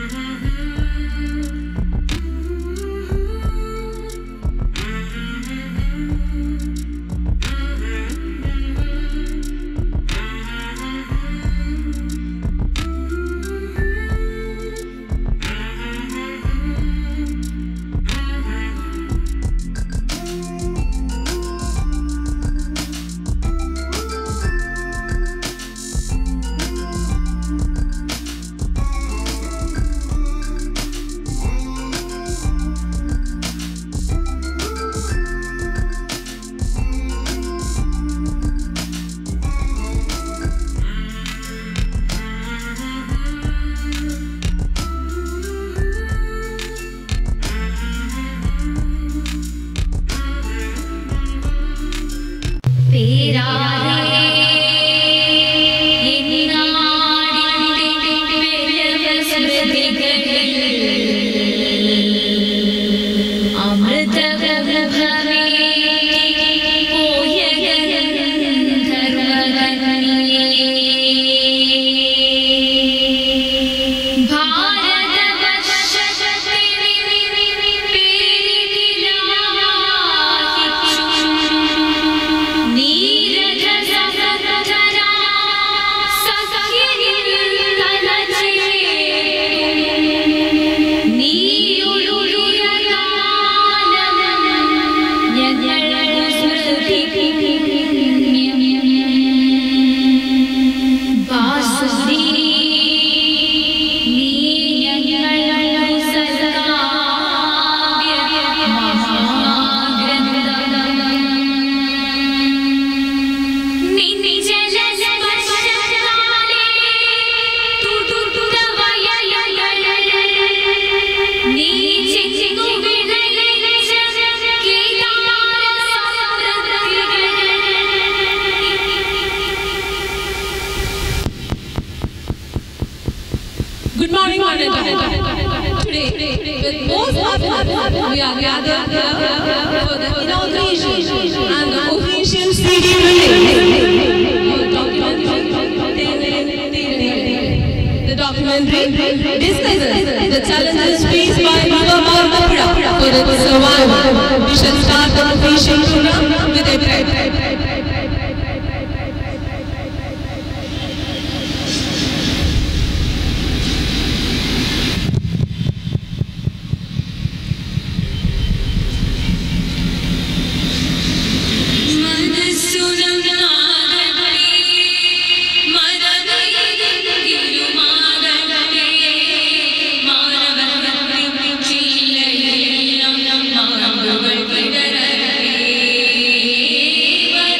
Bye.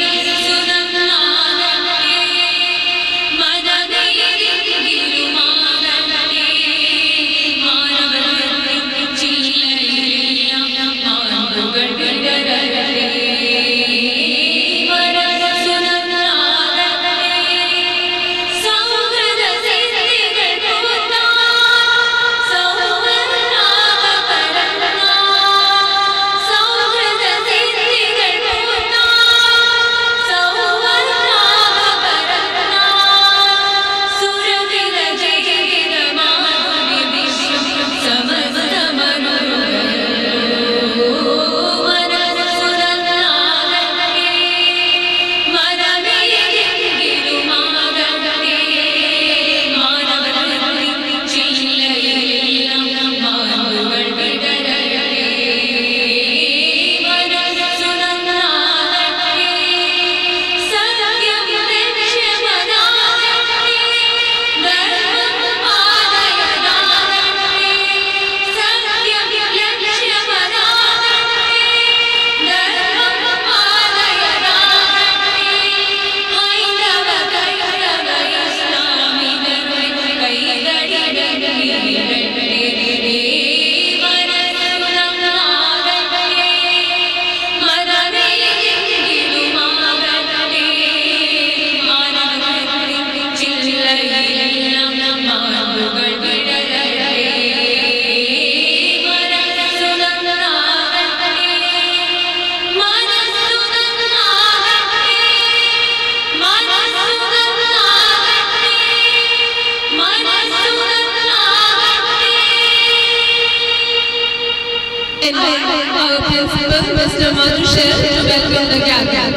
invite our principal, Mr. Madhushir, to welcome the gathering.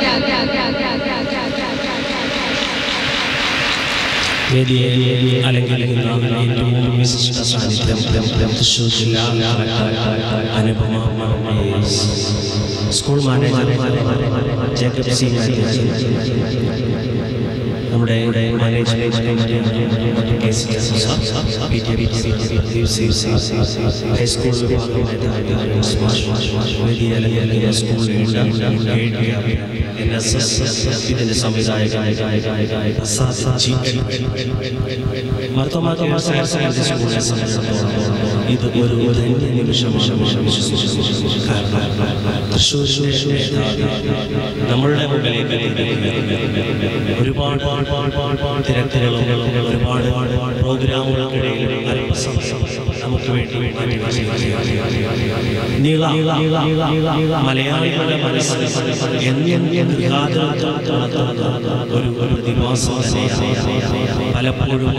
വേദിയെ അലങ്കരിക്കുന്ന ഏറ്റവും വിശിഷ്ട സാന്നിധ്യം തൃശ്ശൂർ ജില്ലാ collector Anupama school manager Jacob C നമ്മുടെ മാനേജ്മെന്റ് ഹൈസ്കൂൾ വേദിയെ അലങ്കരിക്കുന്ന സ്കൂളിലുള്ള ഇതിന്റെ സംവിധായകനായ ഇത് ഒരു നമ്മളുടെ മുമ്പിലേക്ക് ഒരുപാട് തിരക്കുകളും ഒരുപാട് പ്രോഗ്രാമുകൾക്കിടയിൽ നമുക്ക് വേണ്ടി മലയാളികളുടെ മനസ്സിൽ ഒരു പ്രതിഭാസം പലപ്പോഴും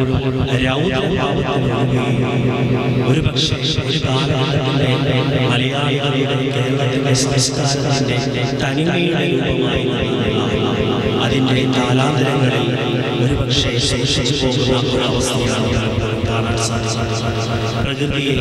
ഒരു പക്ഷേ ഒരു കാലഘട്ടത്തിലെ മലയാളികളുടെ കേരളത്തിന്റെ സംസ്കാരത്തിന്റെ തനിമയുടെ രൂപമായി അതിന്റെ കാലാന്തരങ്ങളിൽ ഒരു പക്ഷേ ശേഷിച്ചു പോകുന്ന ഒരവസ്ഥയാണ് കാണാൻ സാധിക്കുന്നത്. പ്രകൃതിയെ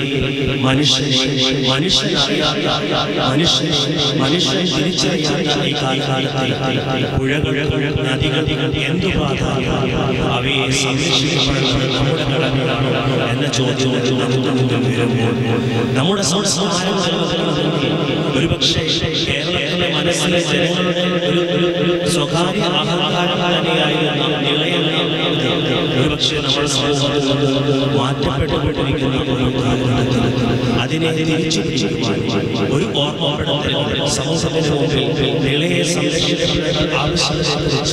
മനുഷ്യൻ തിരിച്ചറിയാത്ത ഈ കാലഘട്ടത്തിൽ പുഴകൾ നദികൾ എന്തു പ്രാധാന്യം അവയെ സംരക്ഷിക്കപ്പെടുന്നത് നമ്മുടെ കടമയാണോ എന്ന ചോദ്യം വരുമ്പോൾ നമ്മുടെ സംസ്കാരം ഒരുപക്ഷെ കേരളത്തിലെ മനസ്സിലെ ജനങ്ങളുടെ ഒരു സ്വകാര്യ അഹങ്കാരം തന്നെയായിരുന്ന നിലയുള്ള ഒരുപക്ഷെ നമ്മുടെ സമൂഹത്തിൽ മാറ്റപ്പെട്ടുകൊണ്ടിരിക്കുന്ന ഒരു കാലഘട്ടത്തിൽ അതിനെ തിരിച്ചു പിടിക്കുവാൻ ഒരു ഓർമ്മപ്പെടുത്തൽ സമൂഹത്തിന് മുമ്പിൽ നിലയെ സംരക്ഷിക്കപ്പെടേണ്ട ആവശ്യത്തെക്കുറിച്ച്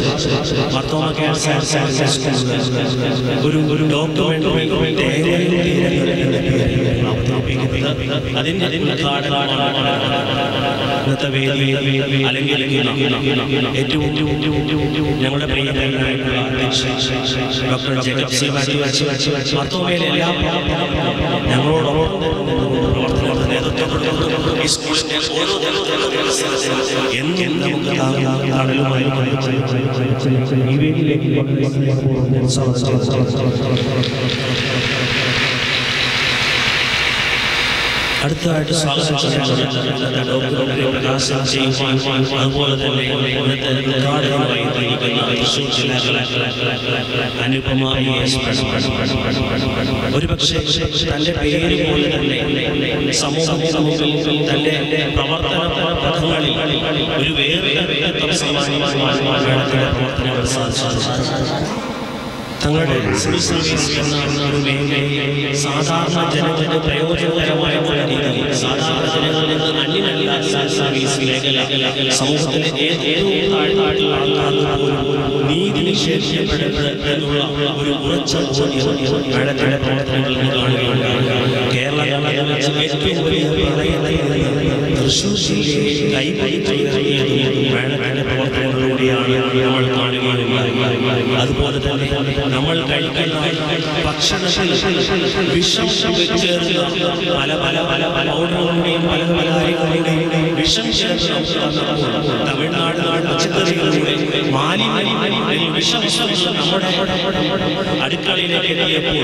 ഒരു ഡോക്യുമെന്റ് അതിന്റെ ഇന്നത്തെ വേദി അലങ്കരിക്കുന്ന ഏറ്റവും ഞങ്ങളുടെ പ്രിയങ്കരനായിട്ടുള്ള ഡോക്ടർ ജേക്കബ് സി മർത്തോമയിലെ എല്ലാ ഞങ്ങളോടൊപ്പം പ്രവർത്തനങ്ങളുടെ നേതൃത്വം കൊടുക്കുന്നു. ഈ സ്കൂളിന്റെ ഓരോ എന്നും നമുക്ക് തണലുമായി ഈ വേദിയിലേക്ക് അടുത്തതായിട്ട് പ്രകാശനം ചെയ്യുവാൻ അതുപോലെ തന്നെ ഉദ്ഘാടനമായി നയിക്കുന്ന തൃശ്ശൂർ ജില്ലാ കളക്ടർ അനുപമ ഒരുപക്ഷെ തന്റെ പേര് പോലെ തന്നെ സമൂഹത്തിന് മുമ്പിൽ തന്റെ പ്രവർത്തന പഥങ്ങളിൽ ഒരു വേറെ പ്രവർത്തനങ്ങൾ സാധിച്ചു. തങ്ങളുടെ സിവിൽ സർവീസ് എന്ന ഒരു മേഖലയെ സാധാരണ ജനത്തിന് പ്രയോജനകരമായിട്ടുള്ള രീതിയിൽ സാധാരണ ജനങ്ങളിൽ നിന്ന് അന്യനല്ലാത്ത സർവീസ് മേഖല സമൂഹത്തിലെ ഏറ്റവും താഴ്ന്ന ആൾക്കാർക്ക് പോലും നീതി നിഷേധിക്കപ്പെടുന്നത് എന്നുള്ള ഒരു ഉറച്ച ബോധ്യം മേഡത്തിന്റെ പ്രവർത്തനങ്ങളിൽ നിന്ന് കാണുകയുണ്ടായി. കേരളത്തിൽ ഏറ്റവും വലിയ തൃശ്ശൂർ ജില്ലയെ കൈപിടിച്ചുയർത്തിയതും മേഡത്തിന്റെ പ്രവർത്തനങ്ങളിലൂടെയാണ് നമ്മൾ കാണുകയുണ്ടായി. അതുപോലെ തന്നെ നമ്മൾ കഴിക്കുന്ന ഭക്ഷണത്തിൽ വിഷം ചേർന്ന പല പൗഡറുകളുടെയും പല കാര്യങ്ങളുടെയും വിഷം ചേർന്ന് തമിഴ്നാട് പച്ചക്കറികളുടെ വിഷം നമ്മുടെ അടുക്കളയിലേക്ക് എത്തിയപ്പോൾ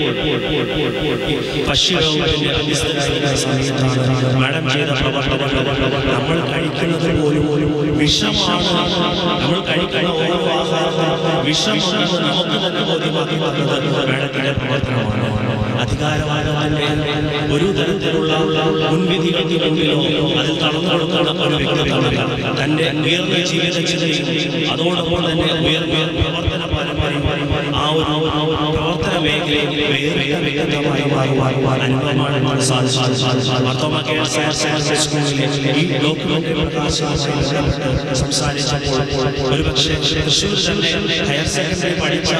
ഭക്ഷ്യവകുപ്പിന്റെ സമയത്താണ് മാഡം ചെയ്ത പ്രവർത്തനങ്ങൾ നമ്മൾ കഴിക്കുന്നത് പോലും വിഷമാണ്. നമ്മൾ കഴിക്കുന്ന ഓരോ ആഹാരവും വിഷമാണ് നമുക്ക് തന്നെ ബോധ്യമാക്കി വന്നത് മേഡത്തിന്റെ പ്രവർത്തനമാണ്. അധികാരവാദത്തിന്റെ ഒരു തരത്തിലുള്ള മുൻവിധികൾക്ക് മുമ്പിലോ അതിൽ തളർന്നു കൊടുക്കുന്ന ഒരു വ്യക്തിത്വം തന്റെ ഉയർന്ന ജീവിതചര്യയും അതോടൊപ്പം തന്നെ ഉയർന്ന പ്രവർത്തന പാരമ്പര്യം ആ ഒരു പ്രവർത്തന മേഖലയിൽ വേറെ വ്യക്തിത്വമായി മാറുവാൻ അനുഭവമാണ് സാധിച്ചത്. സ്കൂളിലെ ഈ ഡോക്യുമെന്റ് പ്രകാശനവുമായി സംസാരിച്ചപ്പോൾ ഒരുപക്ഷെ തൃശ്ശൂർ തന്നെ ഹയർ സെക്കൻഡറി പഠിച്ച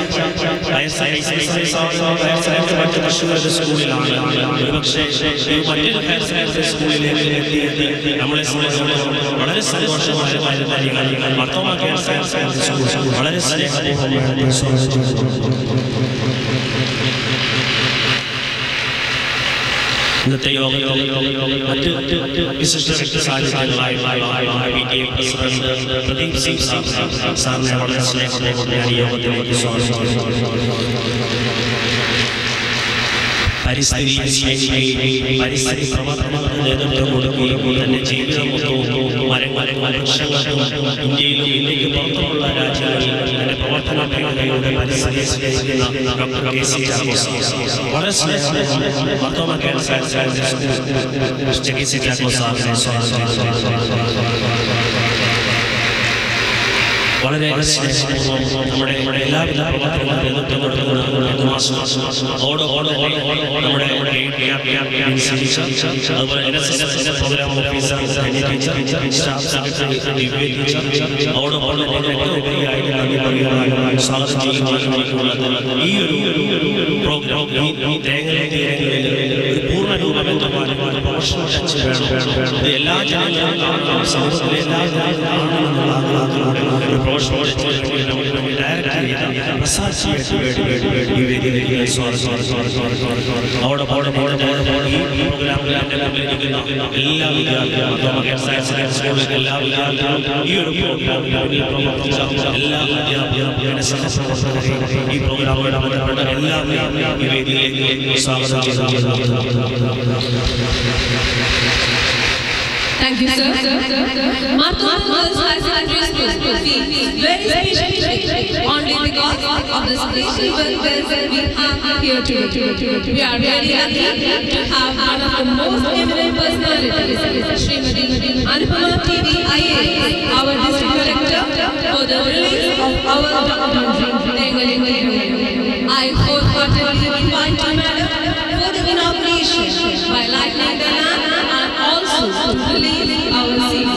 തൃശ്ശൂർ സ്കൂളിലാണ് ഒരുപക്ഷെ മറ്റൊരു ഹയർ സെക്കൻഡറി സ്കൂളിലേക്ക് എത്തിയെത്തി നമ്മളെ സംബന്ധിച്ചിടത്തോളം വളരെ സന്തോഷമായ കാര്യങ്ങൾ വളരെ സ്നേഹപൂർവ്വം സ്വാഗതം. 1 ഇന്നത്തെ യോഗത്തിൽ മറ്റ് വിശിഷ്ട സാന്നിധ്യങ്ങളായ PTA പ്രസിഡന്റ് പ്രദീപ് സിംഗ് സാറിനെ വളരെ സ്നേഹത്തോടെ ഞാൻ ഈ യോഗത്തിലേക്ക് സ്വാഗതം ചെയ്യുന്നു. പരിസ്ഥിതി പ്രവർത്തനങ്ങൾക്ക് നേതൃത്വം കൊടുക്കുകയും തന്റെ ജീവിതം മൊത്തവും മരങ്ങൾക്കും വൃക്ഷങ്ങൾക്കും ഇന്ത്യയിലും ഇന്ത്യക്ക് പുറത്തുമുള്ള രാജ്യങ്ങളിൽ തന്റെ പ്രവർത്തന മേഖലയുടെ പരിസ്ഥിതിയെ സ്നേഹിക്കുന്ന ഡോക്ടർ KC ചാക്കോസ് വളരെ സ്നേഹത്തോടെ KC ചാക്കോസ് സാറിനെ സ്വാഗതം ചെയ്യുന്നു. വളരെ സ്നേഹപൂർവ്വം നമ്മുടെ എല്ലാവിധ പ്രവർത്തനങ്ങളും നേതൃത്വം കൊടുക്കുന്ന നമ്മുടെ അതുപോലെ NSS programme officer staff secretary Divya teacher അതോടൊപ്പം സ്വാഗതം ചെയ്യുവാനുള്ളത് ഈ ഒരു പ്രോഗ്രാം ഈ തേങ്ങയിൽ പൂർണ്ണ രൂപമെത്തുവാനും പ്രൊഫഷണൽ ടച്ച് വേണം. ഇത് എല്ലാ ജനങ്ങളും സമൂഹത്തിലെ എല്ലാ ജനങ്ങളും Thank you, sir. Mathematics has increased very specially only because of the special workers we have here today. We are very lucky to have one of the most eminent personalities, Srimati ANUPAMA TV IAS, our district collector, for the release of our documentary. I wholeheartedly invite you, madam, for the inauguration by lighting the lamp and also to release our CD.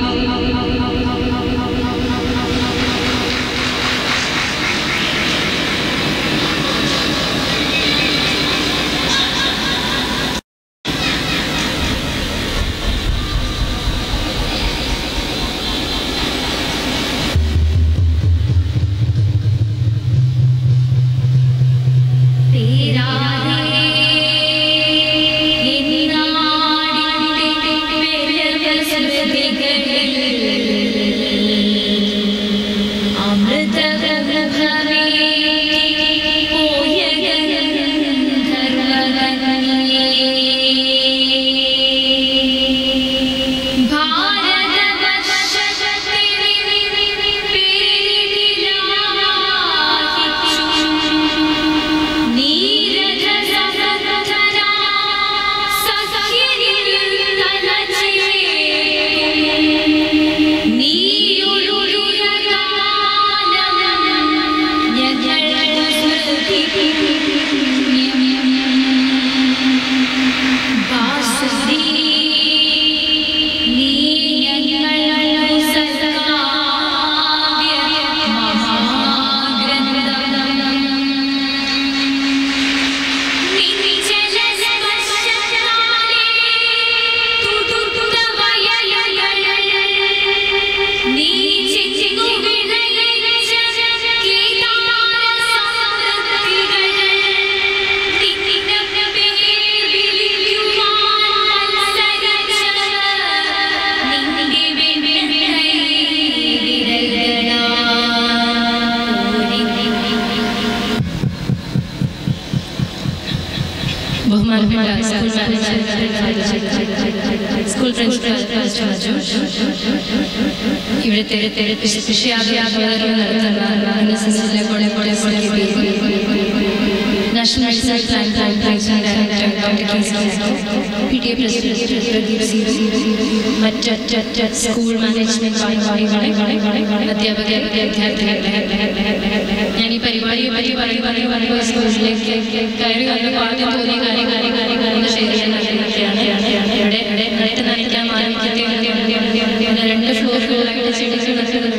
School principal ഇവിടുത്തെ National Research Plan Director Dr. KC, PTA President Pradeep Singh, School Management അധ്യാപക ഞാൻ ഈ പരിപാടിയെ പറ്റി പറയുമ്പോൾ സ്കൂളിലേക്ക് കയറി വന്നപ്പോൾ ആദ്യം തോന്നിയ കാര്യങ്ങൾ ഷെയർ ചെയ്യാൻ ആഗ്രഹിക്കുകയാണ്. ഇവിടെ നട്ട് നനയ്ക്കാൻ ആരംഭിക്കുന്ന 2 ഫ്ലോറുകളായിട്ട് ചെടികൾ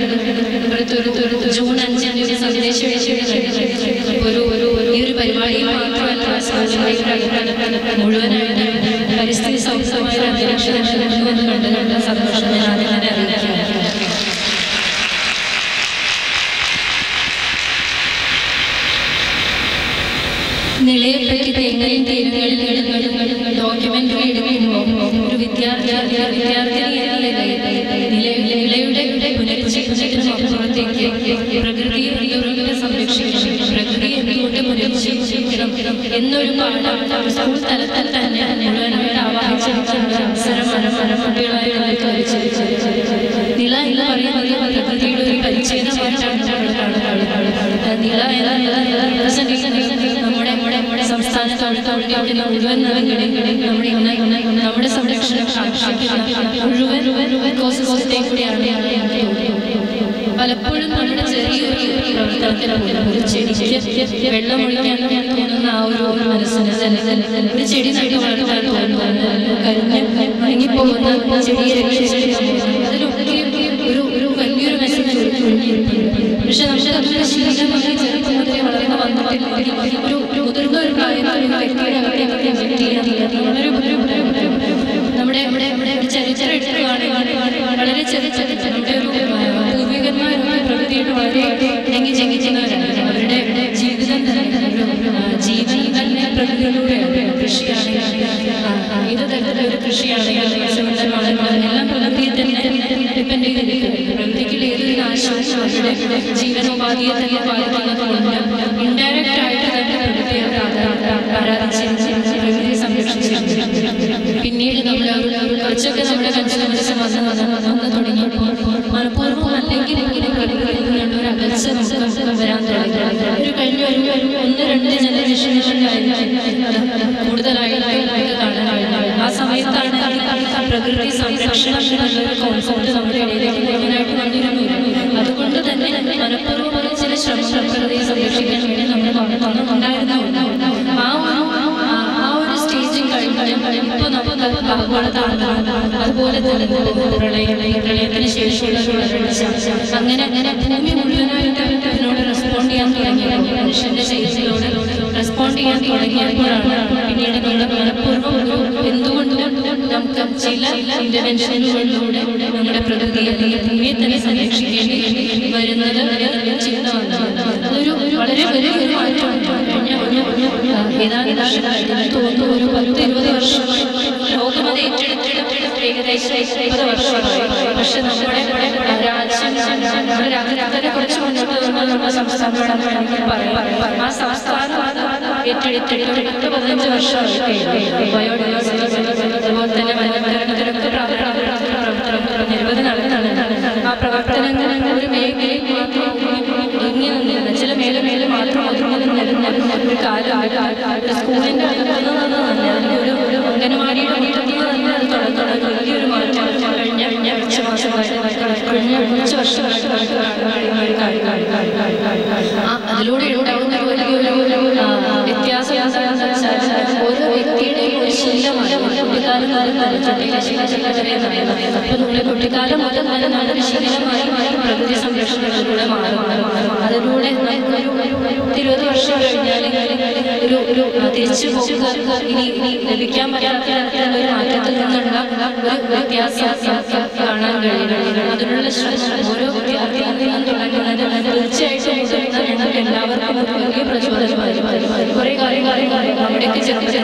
ജൂൺ 5 സന്ദേശം ഈ ഒരു പരിപാടി മാത്രമല്ല മുഴുവനായിട്ട് പരിസ്ഥിതി സൗഹൃദമായ അന്തരീക്ഷം കണ്ടുകൊണ്ട് സന്തോഷം ഞാൻ ആദ്യം തന്നെ അറിയിക്കുകയാണ്. നിലയെപ്പറ്റി തേങ്ങയും തീരങ്ങളിൽ ഡോക്യുമെന്ററി എടുക്കുമ്പോൾ ഒരു വിദ്യാർത്ഥിനി നിലയുടെ പുനരുജ്ജീവനത്തിനും അപ്പുറത്തേക്ക് പ്രകൃതിയെ എന്തുകൊണ്ട് സംരക്ഷിക്കണം, പ്രകൃതി എന്തുകൊണ്ട് പുനരുജ്ജീവിക്കണം എന്നൊരു പാഠം സ്കൂൾ തലത്തിൽ തന്നെ മുഴുവനായിട്ട് ആവാഹിച്ചെടുക്കുന്ന അവസരമാണ് കുട്ടികളായി ഞങ്ങൾക്ക് ലഭിച്ചത്. നില എന്ന് പറയുന്നത് പ്രകൃതിയുടെ ഒരു പരിച്ഛേദമായിട്ടാണ് നില നമ്മുടെ സംസ്ഥാനത്തോടുന്ന മുഴുവൻ നദികളെയും നമ്മുടെ സംരക്ഷണം കാക്ഷിക്കുന്ന മുഴുവൻ ഇക്കോസിസ്റ്റത്തെ കൂടിയാണ്. പലപ്പോഴും നമ്മുടെ ചെറിയൊരു പ്രവർത്തനത്തിന് ഒരു ചെടിക്ക് വെള്ളമൊഴിക്കാൻ തോന്നുന്ന ആ ഒരു മനസ്സിന് ഒരു ചെടി നടി വളർത്താൻ തോന്നുന്നു, കരിഞ്ഞ് ഉണങ്ങിപ്പോകുന്ന ചെടിയെ അതിലൊക്കെ ഒരു വലിയൊരു മെസ്സേജ്. പക്ഷെ നമുക്ക് അതൊരു ശീലമായി ചെറുപ്പം മുതലേ വളർന്ന് വന്നിട്ടില്ലെങ്കിൽ ഒരു മുതിർന്ന ഒരു പ്രായത്തിൽ ഒരു വ്യക്തിയുടെ അകത്തേക്ക് ഇൻജെക്ട് ചെയ്യാൻ നമ്മുടെ ഒരു ചരിത്രം എടുക്കുകയാണെങ്കിൽ വളരെ ചെറിയ നമ്മുടെ ഒരു പൂർവികന്മാരൊക്കെ പ്രകൃതിയോട് വളരെ ഇണങ്ങി ജീവിക്കുന്നവരാണ്. അവരുടെ ജീവിതം ജീവൻ തന്നെ പ്രകൃതിയിലൂടെയാണ്. കൃഷിയാണെങ്കിൽ ഏത് തരത്തിലൊരു കൃഷിയാണെങ്കിൽ എല്ലാം പ്രകൃതിയെ തന്നെ ഡിപ്പെൻഡ് ചെയ്തിരിക്കുന്നു. പ്രകൃതിക്ക് ഏതൊരു നാശവും അവരുടെ ജീവനോപാധിയെ തന്നെ ബാധിക്കുന്നതുകൊണ്ട് ഇൻഡയറക്റ്റ് ആയിട്ട് തന്നെ പ്രകൃതിയെ ആരാധിച്ച് പ്രകൃതിയെ സംരക്ഷിച്ചിട്ടുണ്ട്. പിന്നീട് നമ്മൾ കുറച്ചൊക്കെ നമ്മുടെ കൺസ്യൂമറിസം വന്ന് തുടങ്ങിയപ്പോൾ മനഃപൂർവ്വം അല്ലെങ്കിൽ പ്രകൃതിയിൽ നിന്നുള്ള ഒരു അകൽച്ച നമുക്ക് വരാൻ തുടങ്ങി. ഒരു കഴിഞ്ഞ ഒരു 1-2 ജനറേഷനായിരിക്കും കൂടുതലായിട്ട് നമുക്ക് കാണാനായിട്ട്. ആ സമയത്താണ് പ്രകൃതി സംരക്ഷണം എന്നുള്ളൊരു കോൺസെപ്റ്റ് നമ്മുടെ ഇടയിലേക്ക് മുഴുവനായിട്ട് വന്നിരുന്നു. അതുകൊണ്ട് തന്നെ മനഃപൂർവ്വം ചില ശ്രമങ്ങൾ പ്രകൃതിയെ സംരക്ഷിക്കാൻ വേണ്ടി നമ്മുടെ ഭാഗത്തുനിന്നുണ്ടായിരുന്നു. ആ ഒരു സ്റ്റേജിൽ കഴിഞ്ഞാൽ ഇപ്പോൾ നമുക്ക് അതുപോലെ തന്നെ പ്രളയത്തിന് ശേഷിയുള്ള അങ്ങനെ ഭൂമി മുഴുവനായിട്ട് അതിനോട് റെസ്പോണ്ട് ചെയ്യാൻ തുടങ്ങിയ മനുഷ്യന്റെ ശൈലിയോട് റെസ്പോണ്ട് ചെയ്യാൻ തുടങ്ങിയപ്പോഴാണ് പിന്നീട് നമ്മുടെ മനഃപൂർവ്വം എന്തുകൊണ്ട് നമുക്ക് ചില ഇന്റർവെൻഷനുകളിലൂടെ നമ്മുടെ പ്രകൃതിയെ ഭൂമിയെ തന്നെ സംരക്ഷിക്കേണ്ടി വരുന്നത് ചിന്ത വന്നത്. അതൊരു വളരെ വലിയൊരു മാറ്റമാണ്. ഏതാനും തോന്നുന്നു ഒരു 10-20 വർഷമായി ലോകമത് ഏറ്റെടുത്തിട്ട് ഏകദേശം 20 വർഷമായി. പക്ഷെ നമ്മുടെ രാജ്യത്തിനെ കുറിച്ച് മുന്നോട്ട് വന്നാൽ നമ്മുടെ സംസ്ഥാനമാണെന്ന് വേണമെങ്കിൽ പറയാം. ആ സംസ്ഥാനം ഏറ്റെടുത്തിട്ട് 10-15 വർഷമായി. ബയോഡൈവേഴ്സിറ്റി അതുപോലെ തന്നെ വനപരത്തിനൊക്കെ പ്രവർത്തനം നിരവധി നടത്തുന്നുണ്ട്. ആ പ്രവർത്തനങ്ങൾ ഒരു മേഖലയിൽ മാത്രം ഒതുങ്ങി നിന്നിരുന്ന ചില മേലെ മാത്രം ഒതുങ്ങി നിന്നിരുന്ന ഒരു കാലം സ്കൂളിൻ്റെ ഒരു അംഗനവാടിയുടെ മുറ്റത്തിൽ തന്നെ അത് തുടങ്ങി വലിയൊരു മാറ്റം കഴിഞ്ഞ കുറച്ച് വർഷമായിട്ട് അതിലൂടെ ഉണ്ടാകുന്ന വലിയൊരു വ്യത്യാസം ഓരോ വ്യക്തിയുടെയും ഒരു ശീലമാണ്. കുട്ടിക്കാലം അപ്പോൾ നമ്മുടെ കുട്ടിക്കാലം മുതൽ തന്നെ നല്ലൊരു ശീലമായി പ്രകൃതി സംരക്ഷണത്തിലൂടെ മാറുന്നത്. അതിലൂടെ നമുക്കൊരു 20 വർഷം കഴിഞ്ഞാൽ ഒരു തിരിച്ചു പോക്ക് ഇനി ലഭിക്കാൻ പറ്റാത്ത തരത്തിലുള്ള ഒരു മാറ്റത്തിൽ നിന്നുള്ള ഒരു വ്യത്യാസം കാണാൻ കഴിയുന്നത്. അതിനുള്ള ശ്രമം ഓരോ വിദ്യാർത്ഥിയിൽ നിന്നും തുടങ്ങുന്നത് തീർച്ചയായിട്ടും ഞങ്ങൾക്ക് എല്ലാവർക്കും വലിയ പ്രചോദനമായി. കുറേ കാര്യങ്ങൾ നമ്മുടെയൊക്കെ ചെറുപ്പത്തിൽ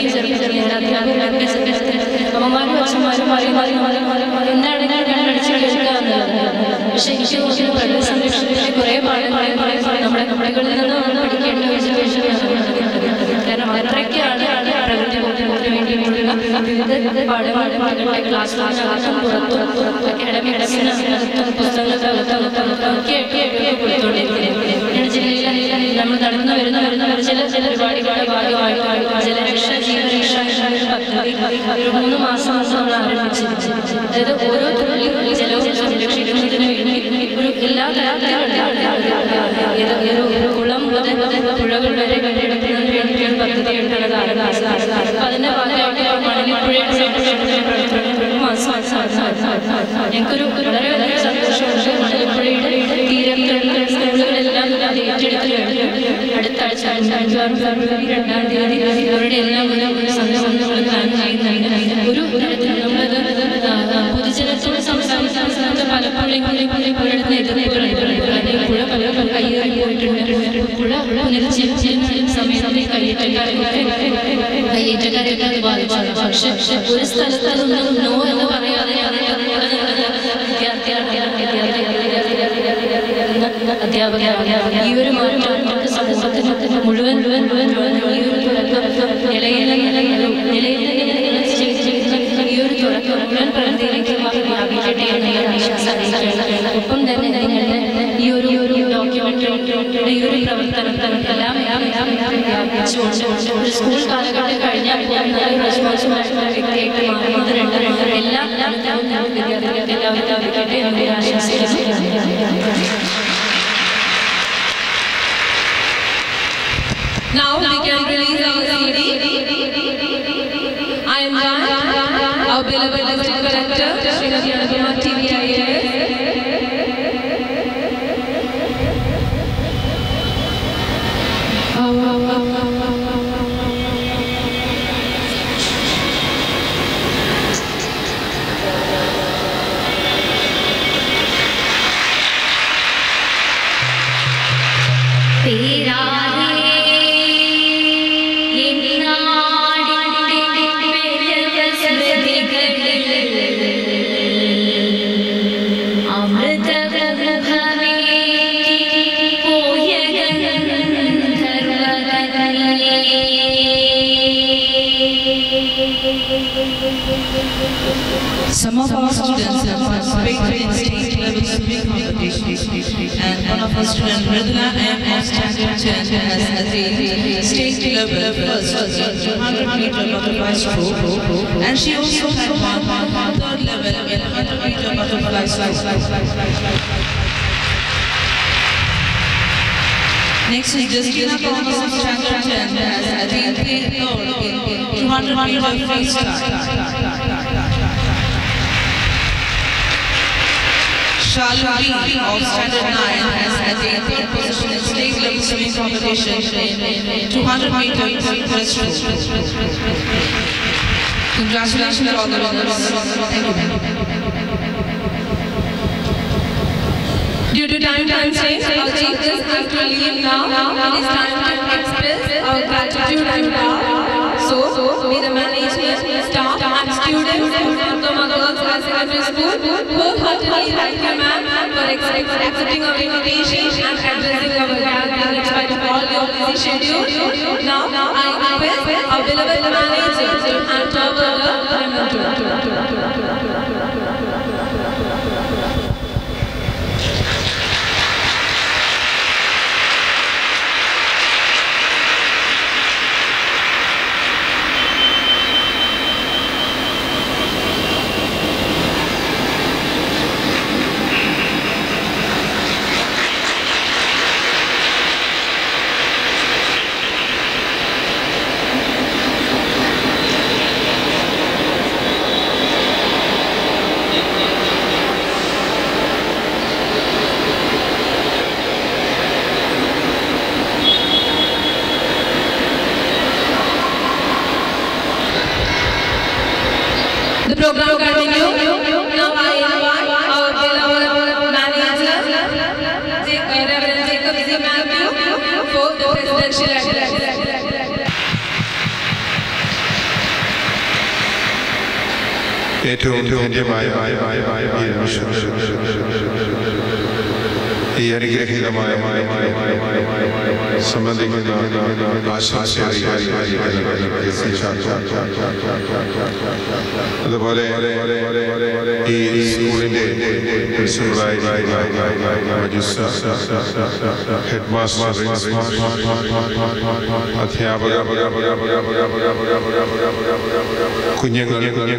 അമ്മമാരും അച്ഛന്മാരും പറയുന്നത് എന്താണെങ്കിൽ കണ്ണടിച്ച് കേൾക്കുക എന്നുള്ളത്. പക്ഷെ എനിക്ക് തോന്നുന്നു പ്രകൃതി സംരക്ഷണത്തിലെ കുറേ പാഠങ്ങൾ നമ്മുടെ കുട്ടികളിൽ നിന്ന് പഠിക്കേണ്ട കാരണം അത്രയ്ക്കാണ് പ്രകൃതി ബോധത്തിന് വേണ്ടിയിട്ടുള്ള പാഠങ്ങളുടെ ക്ലാസ്സുകളിനകത്തും പുറത്തും അക്കാഡമിക്സിനകത്തും പുസ്തകങ്ങൾക്കകത്തും ഒക്കെ കൊടുത്തുകൊണ്ടിരിക്കുന്നത്. ജില്ലയിൽ നമ്മൾ നടന്നു വരുന്ന ചില പരിപാടികളുടെ ഭാഗമായിട്ട് ജലരക്ഷ ജീവരക്ഷ എന്ന പദ്ധതി ഒരു 3 മാസം നമ്മൾ ആരംഭിച്ചിരുന്നു. അതായത് ഓരോ തുള്ളി ജലവും സംരക്ഷിക്കുന്നതിന് വേണ്ടി ഒരു എല്ലാ തരത്തിലുള്ള കുളം മുതൽ പുഴകൾ വരെ കണ്ടെടുക്കുന്നതിന് വേണ്ടിയാണ് പദ്ധതി എടുക്കുന്നത് ആരംഭിച്ചത്. അപ്പം അതിൻ്റെ ഭാഗമായിട്ട് മണലിപ്പുഴയുടെ സംരക്ഷണത്തിന് പ്രവർത്തനം 3 മാസം ഞങ്ങൾക്കൊരു വളരെ വളരെ സന്തോഷമുണ്ട്. മണലിപ്പുഴയുടെ തീരത്തുള്ള സ്കൂളുകളെല്ലാം അത് ഏറ്റെടുത്ത് കഴിഞ്ഞു. അടുത്ത ആഴ്ച ഫെബ്രുവരി 2-ാം തീയതി അവരുടെ എല്ലാം ഒരു സംഘം നമ്മൾ പ്ലാൻ ചെയ്യുന്നുണ്ട്. ഒരു തരത്തിൽ നമ്മളത് പൊതുജനത്തോട് സംസാരിക്കുന്ന പലപ്പോഴും പുഴയുടെ എതിർപ്പുകളുണ്ട്. പുഴ പല കയ്യേറി പോയിട്ടുണ്ട്. പുഴ പുനരുജ്ജീവിച്ചിരുന്ന സമയത്ത് കയ്യേറ്റം കയ്യേറ്റക്കാരെയൊക്കെ അത് ബാധിച്ചു. പക്ഷെ ഒരു സ്ഥലത്ത് അതൊന്നും നോ എന്ന് പറയാതെ അധ്യാപകരാണ്. ഈ ഒരു മാറ്റം നമുക്ക് സമൂഹത്തിന് മുഴുവൻ ഈ ഒരു തുടക്കം ഈ ഒരു തുടക്കം മുഴുവൻ പ്രകൃതിയിലേക്ക് വ്യാപിക്കട്ടെ എന്ന് ഞാൻ വിശ്വാസം അറിയിക്കുകയാണ്. ഒപ്പം തന്നെ നിങ്ങളുടെ ഈ ഒരു ഡോക്യുമെന്ററിയുടെ ഈ ഒരു പ്രവർത്തനം എല്ലാം വ്യാപിച്ചുകൊണ്ട് ഒരു സ്കൂൾ കാലഘട്ടം കഴിഞ്ഞാൽ റെസ്പോൺസിബിൾ ആയിട്ടുള്ള വ്യക്തിയായിട്ട് മാറുന്നതിനുണ്ട്. എല്ലാ വിദ്യാർത്ഥികൾക്ക് എല്ലാവരും ലഭിക്കട്ടെ എന്ന് ആശംസിക്കുന്നു. Now we can release our CD. I invite our beloved district collector, Srimati ANUPAMA TV IAS. Some of our students have participated in state level swimming competitions, and one of our students, Mridula M. of Standard 10, has attained state level first in 200-meter butterfly stroke, and she also had won third level in 100-meter butterfly stroke. Next is Justina Thomas of Standard 10, has attained third in 200-meter freestyle. Shalu B of Standard 9 has attained third position in state level swimming competition in 200-meter breaststroke. Congratulations to all the winners. Thank you. Due to time constraints, our chief guest has to leave now. It is time to express our gratitude and love. So, may the management, staff and students of THOMA Girls High Secondary School wholeheartedly thank you, ma'am, for accepting our invitation and addressing our gathering in spite of all your busy schedules. Now, I request our beloved manager to hand over the memento. The program continues. Now I invite our beloved manager, Reverend Jacob C. Matthew, for the presidential address. ഏറ്റവും ധന്യമായ ഈ നിമിഷം ഈ അനുഗ്രഹീതമായ സംബന്ധിക്കുന്ന അതുപോലെ ഈ സ്കൂളിന്റെ പ്രിൻസിപ്പലായി ഹെഡ് മാസ്റ്റർ, അധ്യാപക, കുഞ്ഞുങ്ങൾ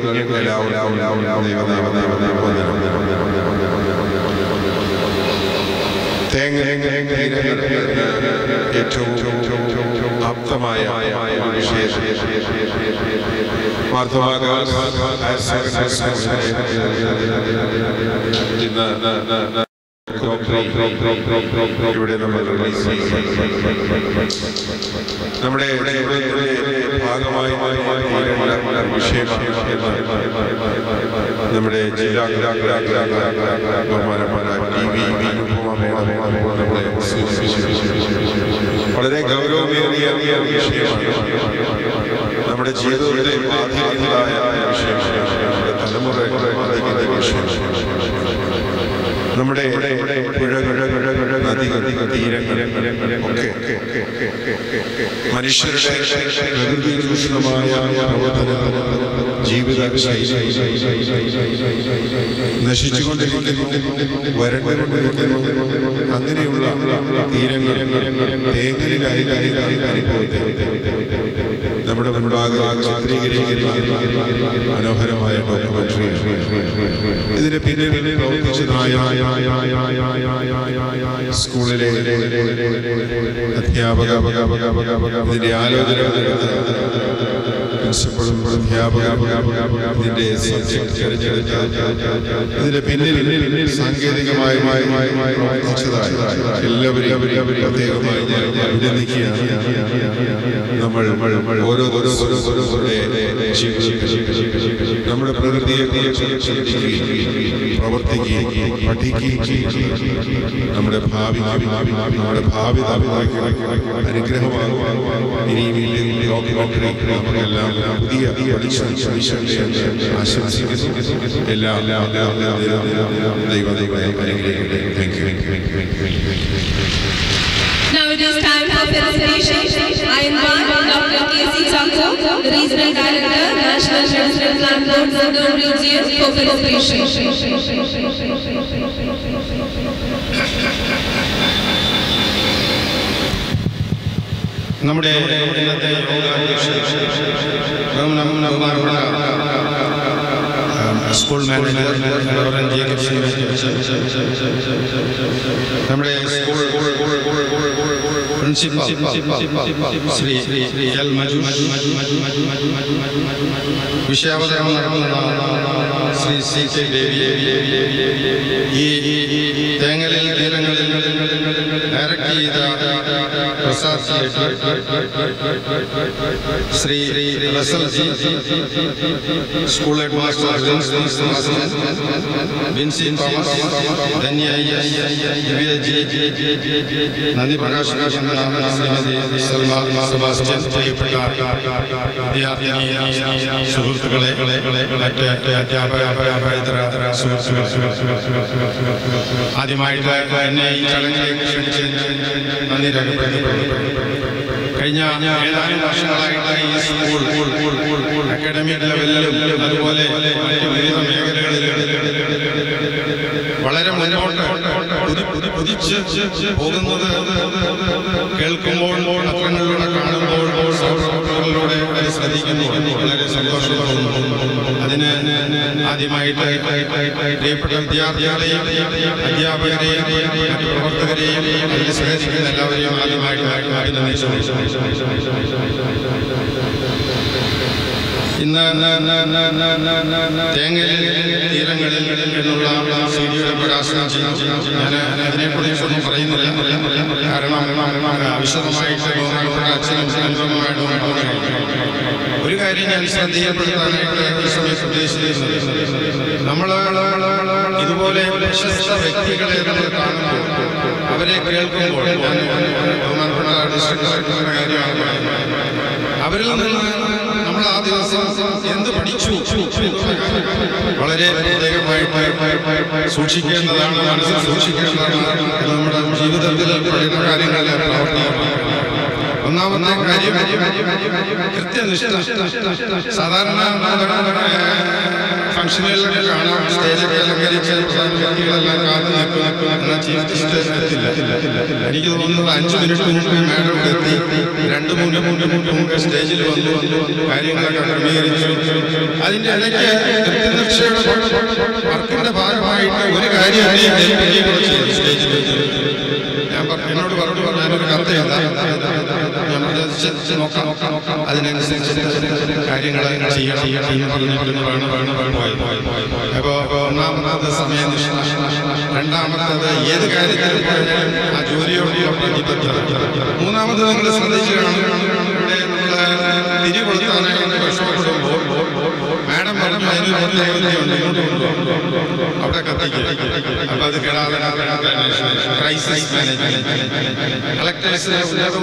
ഏറ്റവും ആപ്തമായ വിശേഷം ഇവിടെ നമ്മൾ നമ്മുടെ ഭാഗമായി തീരേണ്ട വിഷയമാണ് നമ്മുടെ ജില്ലാ ബഹുമാനപ്പെട്ട TV വളരെ ഗൗരവമേറിയ വിഷയമാണ്. നമ്മുടെ ജീവിതത്തെ ബാധിക്കുന്നതായ വിഷയമാണ്. നമ്മുടെ തലമുറ ബാധിക്കുന്ന വിഷയമാണ്. നമ്മുടെ പുഴകൾ, നദികൾ, തീരങ്ങൾ ഒക്കെ മനുഷ്യരുടെ പ്രകൃതി ദൂഷിതമായ ജീവിത ശൈലി നശിച്ചുകൊണ്ടിരിക്കുന്നു, വരണ്ടുകൊണ്ടിരിക്കുന്നു. അങ്ങനെയുള്ള തീരങ്ങൾ തേങ്ങലിലായി അനുഭവത്തെ നമ്മുടെ മുൻപാകെ ചിത്രീകരിക്കുന്ന മനോഹരമായ ഡോക്യുമെന്ററി. ഇതിന് പിന്നിൽ പ്രവർത്തിച്ചതായ സ്കൂളിലെ അധ്യാപക, ഇതിന്റെ ആലോചന പ്രിൻസിപ്പളും ഇതിന്റെ ഇതിന്റെ പിന്നിൽ സാങ്കേതികമായി പ്രവർത്തിച്ചതായി എല്ലാവരെയും പ്രത്യേകമായി ഞാൻ അഭിനന്ദിക്കുകയാണ്. നമ്മൾ ഓരോരുത്തരുടെ നമ്മുടെ പ്രകൃതിയെ പ്രവർത്തിക്കുകയും പഠിക്കുകയും നമ്മുടെ ഭാവി തലമുറയ്ക്ക് അനുഗ്രഹമാകും. ഇനിയും നമുക്കെല്ലാം പുതിയ ആശംസിക്കുന്നു. എല്ലാം ദൈവങ്ങളെ അനുഗ്രഹിക്കട്ടെ. Thank you. Now it is time for felicitation. I invite Dr. K.C. Thakur, the Regional Director, National Medicinal Plant Board, Southern Region, for felicitation. നമ്മുടെ ഇന്നത്തെ സ്കൂൾ മാനേജർ നമ്മുടെ school principal Shri L Maju, വിഷയാവതരണം നടത്തുന്ന ശ്രീ C.K. ദേവി, ഈ തേങ്ങലിൽ തീരങ്ങളിൽ ഡയറക്ട് ചെയ്ത Shri Russell ji, school head master Vincy Thomas, Dhanya Divya ji, നന്ദി പ്രകാശിക്കുന്ന ശ്രീമതി സെബാസ്റ്റ്യൻ, പ്രിയപ്പെട്ട വിദ്യാർത്ഥിനി സുഹൃത്തുക്കളെ, മറ്റ് അധ്യാപകേതര സുഹൃത്തുക്കളെ, ആദ്യമായിട്ട് എന്നെ ഈ ചടങ്ങിലേക്ക് ക്ഷണിച്ച് നന്ദി രേഖപ്പെടുത്തി. കഴിഞ്ഞ ഏതാനും വർഷങ്ങളായിട്ട് ഈ സ്കൂൾ അക്കാഡമിക് ലെവലിലും അതുപോലെ മറ്റ് വിവിധ മേഖലകളിലും വളരെ മുന്നോട്ട് കുതിച്ച് പോകുന്നത് കേൾക്കുമ്പോൾ, പത്രങ്ങളിലൂടെ കാണുമ്പോൾ, സൗഹൃദങ്ങളിലൂടെ ശ്രദ്ധിക്കുന്നു. വളരെ സന്തോഷം തോന്നുന്നു. അതിന് ആദ്യമായിട്ട് പ്രിയപ്പെട്ട വിദ്യാർത്ഥികളെയും അധ്യാപകരെയും മറ്റ് പ്രവർത്തകരെയും അതിൽ സഹകരിക്കുന്ന എല്ലാവരെയും ആദ്യമായിട്ട് അഭിനന്ദിച്ചു. ഇന്ന് തേങ്ങലിൽ തീരങ്ങളിൽ എന്നുള്ള സീഡിയുടെ പ്രകാശനം ചെയ്യും. ഞാൻ അതിനെക്കുറിച്ചൊന്നും പറയുന്നില്ല, കാരണം വിശദമായിട്ട് അച്ഛനും അനുഭവമായിട്ട് ഒരു കാര്യം ഞാൻ ശ്രദ്ധയിൽപ്പെടുത്താനായിട്ട് ഈ സമയത്ത് ഉദ്ദേശിക്കുന്നത്, നമ്മൾ ഇതുപോലെ പ്രശസ്ത വ്യക്തികളെ നമ്മൾ കാണുമ്പോൾ, അവരെ കേൾക്കുമ്പോൾ, ബഹുമാനപ്പെട്ട ഡിസ്ട്രിക്ട് സെക്രട്ടറിയുടെ കാര്യമാണ് പറയുന്നത്, അവരിൽ നിന്ന് നമ്മൾ ആ ദിവസം എന്ത് പഠിച്ചു വളരെ പ്രത്യേകമായിട്ട് സൂക്ഷിക്കേണ്ടതാണ്, മനസ്സിൽ സൂക്ഷിക്കേണ്ടതാണ്. നമ്മുടെ ജീവിതത്തിൽ പഠന കാര്യങ്ങളെല്ലാം പ്രവർത്തിക്കണം. ഒന്നാമത്തെ കാര്യം കൃത്യനിഷ്ഠ. സാധാരണ ഫംഗ്ഷനുകളിലൊക്കെ കാണാം, സ്റ്റേജൊക്കെ അലങ്കരിച്ച് വ്യക്തികളെല്ലാം കാത്തു നിൽക്കും. എന്നാൽ ചീഫ് ഗസ്റ്റ് എത്തില്ല. എനിക്ക് തോന്നുന്നത് 5 മിനിറ്റ് മുമ്പ് മാഡം എത്തി, 2-3 മിനിറ്റ് മുമ്പ് സ്റ്റേജിൽ വന്നു, കാര്യങ്ങളൊക്കെ ക്രമീകരിച്ചു. അതിൻ്റെ ഇടയ്ക്ക് കൃത്യനിഷ്ഠയുടെ വർക്കിന്റെ ഭാഗമായിട്ട് ഒരു കാര്യം സ്റ്റേജിൽ എന്നോട് പറഞ്ഞു, ഞാനൊരു കത്ത് എഴുതാം, ഞാൻ നോക്കാം, അതിനനുസരിച്ച് കാര്യങ്ങൾ ചെയ്യണം പോയത്. അപ്പോൾ ഒന്നാമത്തത് സമയനിഷ്ഠ, രണ്ടാമത്തത് ഏത് കാര്യത്തിലും ആ ജോലിയോടുള്ള പ്രതിബദ്ധത, മൂന്നാമത് നിങ്ങൾ ശ്രദ്ധിച്ചു കാണും, ഇവിടെ നമ്മൾ തിരികൊടുത്ത അവിടെ കത്തിക്കുക. അപ്പൊ അത് കിടാതെ ക്രൈസിസ് മാനേജ്മെന്റ് കളക്ടേഴ്സിനെ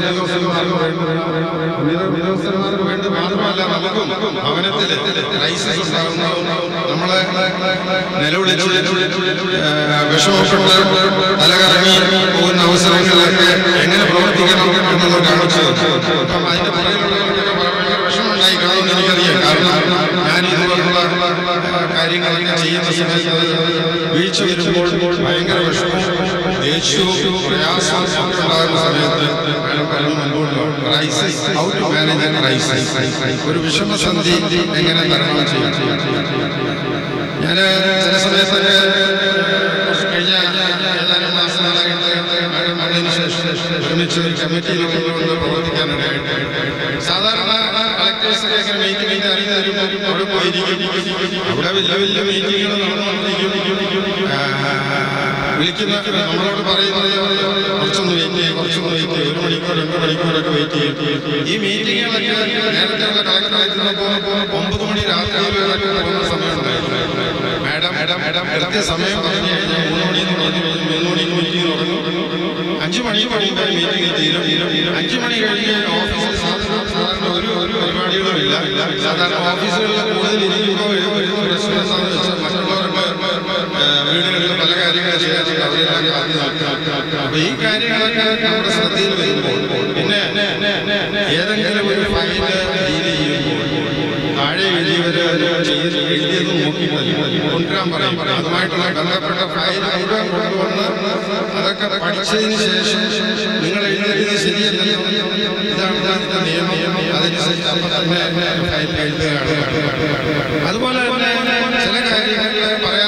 ഉദ്യോഗസ്ഥന്മാർക്ക് വേണ്ടി മാത്രമല്ല നമുക്കും ഭവനത്തിൽ ക്രൈസിസ് ഉണ്ടാകുന്ന നമ്മളെ നിലവിളിച്ച് വിഷമപ്പെട്ട് തലകറങ്ങി പോകുന്ന അവസരങ്ങളിലൊക്കെ എങ്ങനെ പ്രവർത്തിക്കണം എന്നുള്ളത് കാണിച്ചു. അപ്പം അതിന്റെ പുറകിലുള്ള വിഷമമുണ്ടായി കാണുമെന്ന് എനിക്കറിയാം. കാരണം ഞാൻ ഇതുപോലുള്ള കാര്യങ്ങളൊക്കെ ചെയ്യുന്ന സമയത്ത് വീഴ്ച വരുമ്പോൾ ഭയങ്കര വിഷമവും ദേഷ്യവും പ്രയാസവും ഉണ്ടാകുന്ന സമയത്ത് crisis, how to manage a crisis, ഒരു വിഷമസന്ധി എങ്ങനെ തരണം ചെയ്യും. ഞാൻ ചില സമയത്തൊക്കെ കഴിഞ്ഞ ഏതാനും മാസങ്ങളായിട്ട് അതിന് ശേഷം ഒരുമിച്ച് ഒരു കമ്മിറ്റിയിലൊക്കെ പ്രവർത്തിക്കാനിടയായിട്ട് സാധാരണ കളക്ടേഴ്സൊക്കെ ഇങ്ങനെ മീറ്റിംഗ് അറിഞ്ഞു തരുമ്പോൾ അവിടെ പോയിരിക്കും. അവിടെ വലിയ വലിയ മീറ്റിങ്ങുകൾ നടന്നുകൊണ്ടിരിക്കും. വിളിക്കുന്ന നമ്മളോട് പറയുന്നത് കുറച്ചൊന്ന് വെയിറ്റ് ചെയ്യും, കുറച്ചൊന്ന് വെയിറ്റ് ചെയ്യും, 1 മണിക്കൂർ 2 മണിക്കൂറൊക്കെ വെയിറ്റ് ചെയ്യും. ഈ മീറ്റിങ്ങുകളൊക്കെ നേരത്തെയുള്ള കളക്ടറായിരുന്നപ്പോൾ 9 മണി രാത്രിയിൽ പോകുന്ന സമയമുണ്ടായിരുന്നു. മാഡം കൃത്യസമയം പറഞ്ഞു കഴിഞ്ഞാൽ 3 മണിന്ന് പറഞ്ഞു കഴിഞ്ഞാൽ 3 മണിക്ക് മീറ്റിംഗ് തുടങ്ങും. 5 മണി കഴിയുമ്പോൾ മീറ്റിംഗ് തീരും. 5 മണി കഴിഞ്ഞ് ഓഫീസിൽ സാധാരണ ഒരു പരിപാടികളുമില്ല. സാധാരണ ഓഫീസുകളിൽ കൂടുതൽ ഇരിക്കുമ്പോൾ വരുന്ന പ്രശ്നം എന്താണെന്ന് വെച്ചാൽ മറ്റുള്ളവരുടെ വീടുകളിൽ പല കാര്യങ്ങൾ ചെയ്യാറുണ്ട്. അവരെല്ലാം കാത്തി നോക്കാം. അപ്പൊ ഈ കാര്യങ്ങളൊക്കെ നമ്മുടെ ശ്രദ്ധയിൽ വരുമ്പോൾ പിന്നെ ഏതെങ്കിലും ഒരു ഫയല് ഡീൽ ചെയ്യുമ്പോൾ താഴെ എഴുതിയവര് എഴുതിയത് നോക്കിയിട്ടല്ല കൊണ്ടുവരാൻ പറയും. അതുമായിട്ടുള്ള ബന്ധപ്പെട്ട ഫയൽ മുഴുവൻ കൊണ്ടുവന്ന് അതൊക്കെ പഠിച്ചതിന് ശേഷം നിങ്ങൾ എഴുതിയത് ശരിയല്ലല്ലോ, ഇതാണ് നിയമം, അതനുസരിച്ച് അപ്പൊ തന്നെ ഫയൽ എഴുതുകയാണ്. അതുപോലെ തന്നെ ചില കാര്യങ്ങൾ പറയാൻ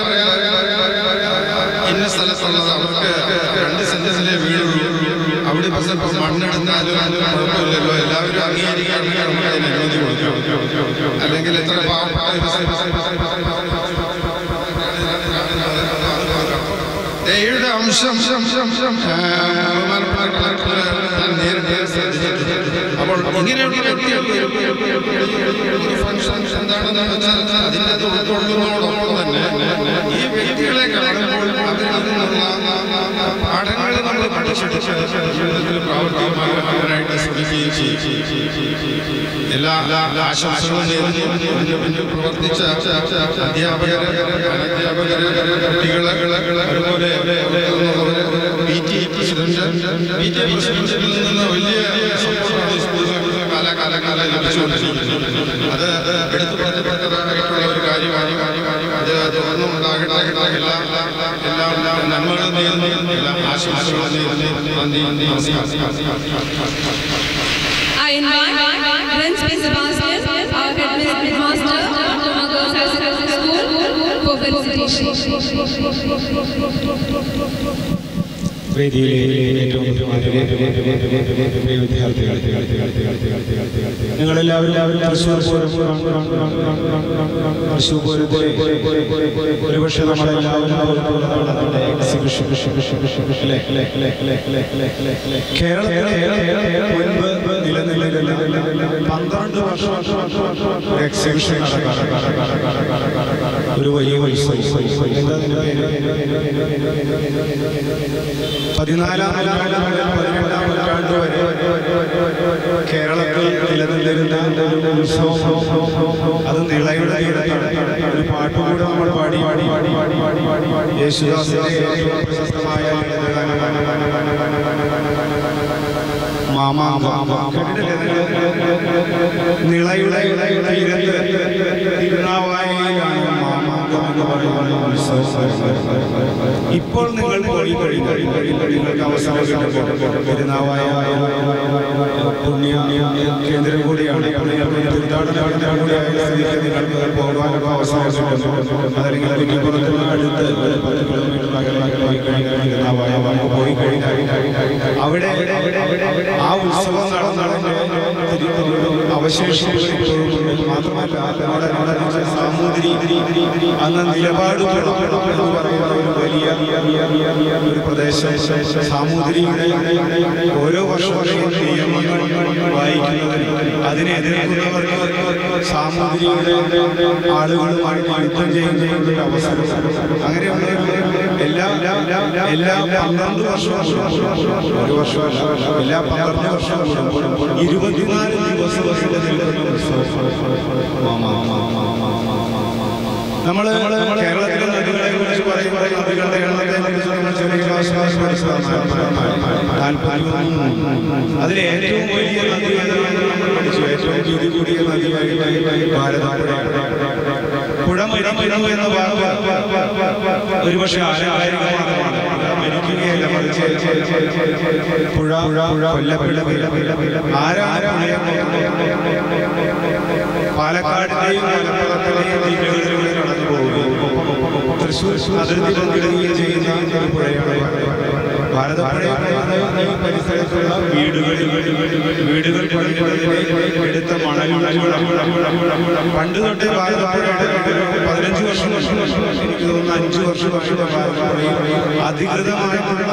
ഇന്ന സ്ഥലത്തുള്ളത് അവർക്ക് 2 സെന്റസിലെ വീടുള്ളൂ, അവിടെ ഇപ്പം മണ്ണെടുത്താലും കുഴപ്പമില്ലല്ലോ, എല്ലാവരും അംഗീകരിക്കുകയാണെങ്കിൽ നമുക്ക് അതിന് അനുമതി കൊടുക്കും. അല്ലെങ്കിൽ എത്ര ദയയുടെ അംശം ബഹുമാനപ്പെട്ട കളക്ടർ ഞാൻ നേരിട്ട് ശ്രദ്ധിച്ചിട്ടുണ്ട്. അപ്പോൾ ഇങ്ങനെയുള്ള വ്യക്തികൾക്ക് ഫംഗ്ഷൻ എന്താണെന്ന് വെച്ചാൽ അതിൻ്റെ അത് ഉൾക്കൊള്ളുന്നതോടൊപ്പം തന്നെ ഈ വ്യക്തികളെ കാണുമ്പോൾ അവരിൽ നിന്നുള്ള പാഠങ്ങൾ നമ്മൾ പഠിച്ചെടുത്ത് ജീവിതത്തിൽ പ്രാവർത്തികമാകാനായിട്ട് ശ്രമിക്കുകയും ചെയ്യും. എല്ലാ ആശംസകളും നേരിടുന്നു. പിന്നിൽ പ്രവർത്തിച്ച അധ്യാപകര്, അനധ്യാപകര്, കുട്ടികള്, അതുപോലെ പ്രസിഡന്റിൽ നിന്ന് വലിയ സപ്പോർട്ടാണ് സ്കൂളുകൾക്ക് കാലാകാലം ലഭിച്ചുകൊണ്ടിരിക്കുന്നത്. അത് എടുത്തു പറഞ്ഞപ്പെട്ടതായിട്ടുള്ള ഒരു കാര്യമാണ്. അത് തുടർന്നും ഉണ്ടാകട്ടെ. എല്ലാ നന്മകളും നേരുന്നു, എല്ലാ ആശംസകളും നേരുന്നു. നന്ദി, നമസ്കാരം. I invite Prince Sebastian, our headmaster of THOMA Girls High Secondary School, for felicitation. വേദിയിലെ ഏറ്റവും ബഹുമാനീയരെ വിദ്യാർത്ഥികളെ, നിങ്ങളെല്ലാവരും തൃശ്ശൂർ പൂരത്തിലെ ഒരുപക്ഷെ നമ്മളെല്ലാവരും കേരളത്തിൽ മുൻപ് നിലനിന്നിരുന്ന 12 വർഷം എക്സിബിഷൻ ഒരു വലിയ ഉത്സവം. 14ാം നൂറ്റാണ്ട് വരെ കേരളത്തിൽ നിലനിന്നിരുന്ന ഒരു ഉത്സവം. അത് നിളയുടെ ഒരു പാട്ടുകൂടെ നമ്മൾ പാടി യേശുദാസിന്റെ ഏറ്റവും പ്രശസ്തമായ നിളയുടെ തീരത്ത് തിരുനാവായിലാണ് മാമാങ്കം എന്ന് പറയുന്ന ഉത്സവം. ഇപ്പോൾ നിങ്ങൾ പോയി കഴിഞ്ഞാൽ നിങ്ങൾക്ക് അവസരം കിട്ടുമ്പോൾ തിരുനാവായ പുണ്യ കേന്ദ്രം കൂടിയാണ്. തീർത്ഥാടന കൂടിയായ സ്ഥിതിക്ക് നിങ്ങൾക്ക് പോകാനൊക്കെ അവസരം കിട്ടും. അതല്ലെങ്കിൽ കുറ്റിപ്പുറത്ത് അടുത്ത് 10 കിലോമീറ്റർ അകലെ പോയി കഴിഞ്ഞാൽ തിരുനാവായ പോയി കഴിഞ്ഞാൽ അവിടെ ആ ഉത്സവം നടന്ന അവശേഷിപ്പുകൾ ഇപ്പോഴും മാത്രമല്ല അതിനോടനുബന്ധിച്ച സാമൂതിരി അന്ന് നിലപാട് എന്ന് പറയുന്ന ഒരു വലിയ ഒരു പ്രദേശം സാമൂതിരിയുടെ ഓരോ വർഷവും നിയമങ്ങൾ വായിക്കുന്നതിന് അതിനെ എതിർക്കുന്നവർക്ക് സാമൂതിരിയുടെ ആളുകളുമായിട്ട് യുദ്ധം ചെയ്യുന്നതിനുള്ള ഒരു അവസരം അങ്ങനെയുള്ള എല്ലാ 12 വർഷവും ഒരു വർഷമല്ല എല്ലാ 12 വർഷവും 24 ദിവസത്തിന്റെ നിൽക്കുന്ന നമ്മൾ കേരളത്തിലെ നദികളെ കുറിച്ച് പറയുമ്പോൾ നദികളുടെ എണ്ണത്തെ കുറിച്ച് നമ്മൾ ചെറിയ ക്ലാസ് പഠിച്ചതാണ്. അതിൽ ഏറ്റവും വലിയ നദി നമ്മൾ പഠിച്ചു. ഏറ്റവും വീതി കൂടിയ നദിയായിട്ട് ഭാരതപ്പുഴ. പുഴ മരിക്കുന്നു എന്ന വാക്ക് ഒരുപക്ഷെ ആരായിരിക്കുമാണ് മരിക്കുകയല്ല, പുഴ കൊല്ലപ്പെടുക. ആരാണ് പാലക്കാടിന്റെയും മലപ്പുറത്തിന്റെയും ജില്ലകളിലൂടെ കടന്നു പോവുകയും തൃശ്ശൂർ അതിർത്തി പങ്കിടുകയും ചെയ്യുന്ന ഒരു പുഴയാണ് ഭാരതപ്പുഴ. ഈ പരിസരത്തുള്ള വീടുകൾ പണിയുന്നതിന് എടുത്ത പണ്ട് തൊട്ടേ ഭാരതപ്പുഴയുടെ 15 വർഷം എനിക്ക് തോന്നുന്നു 5 വർഷമായിട്ട് ഭാരതപ്പുഴയിൽ അധികൃതമായിട്ടുള്ള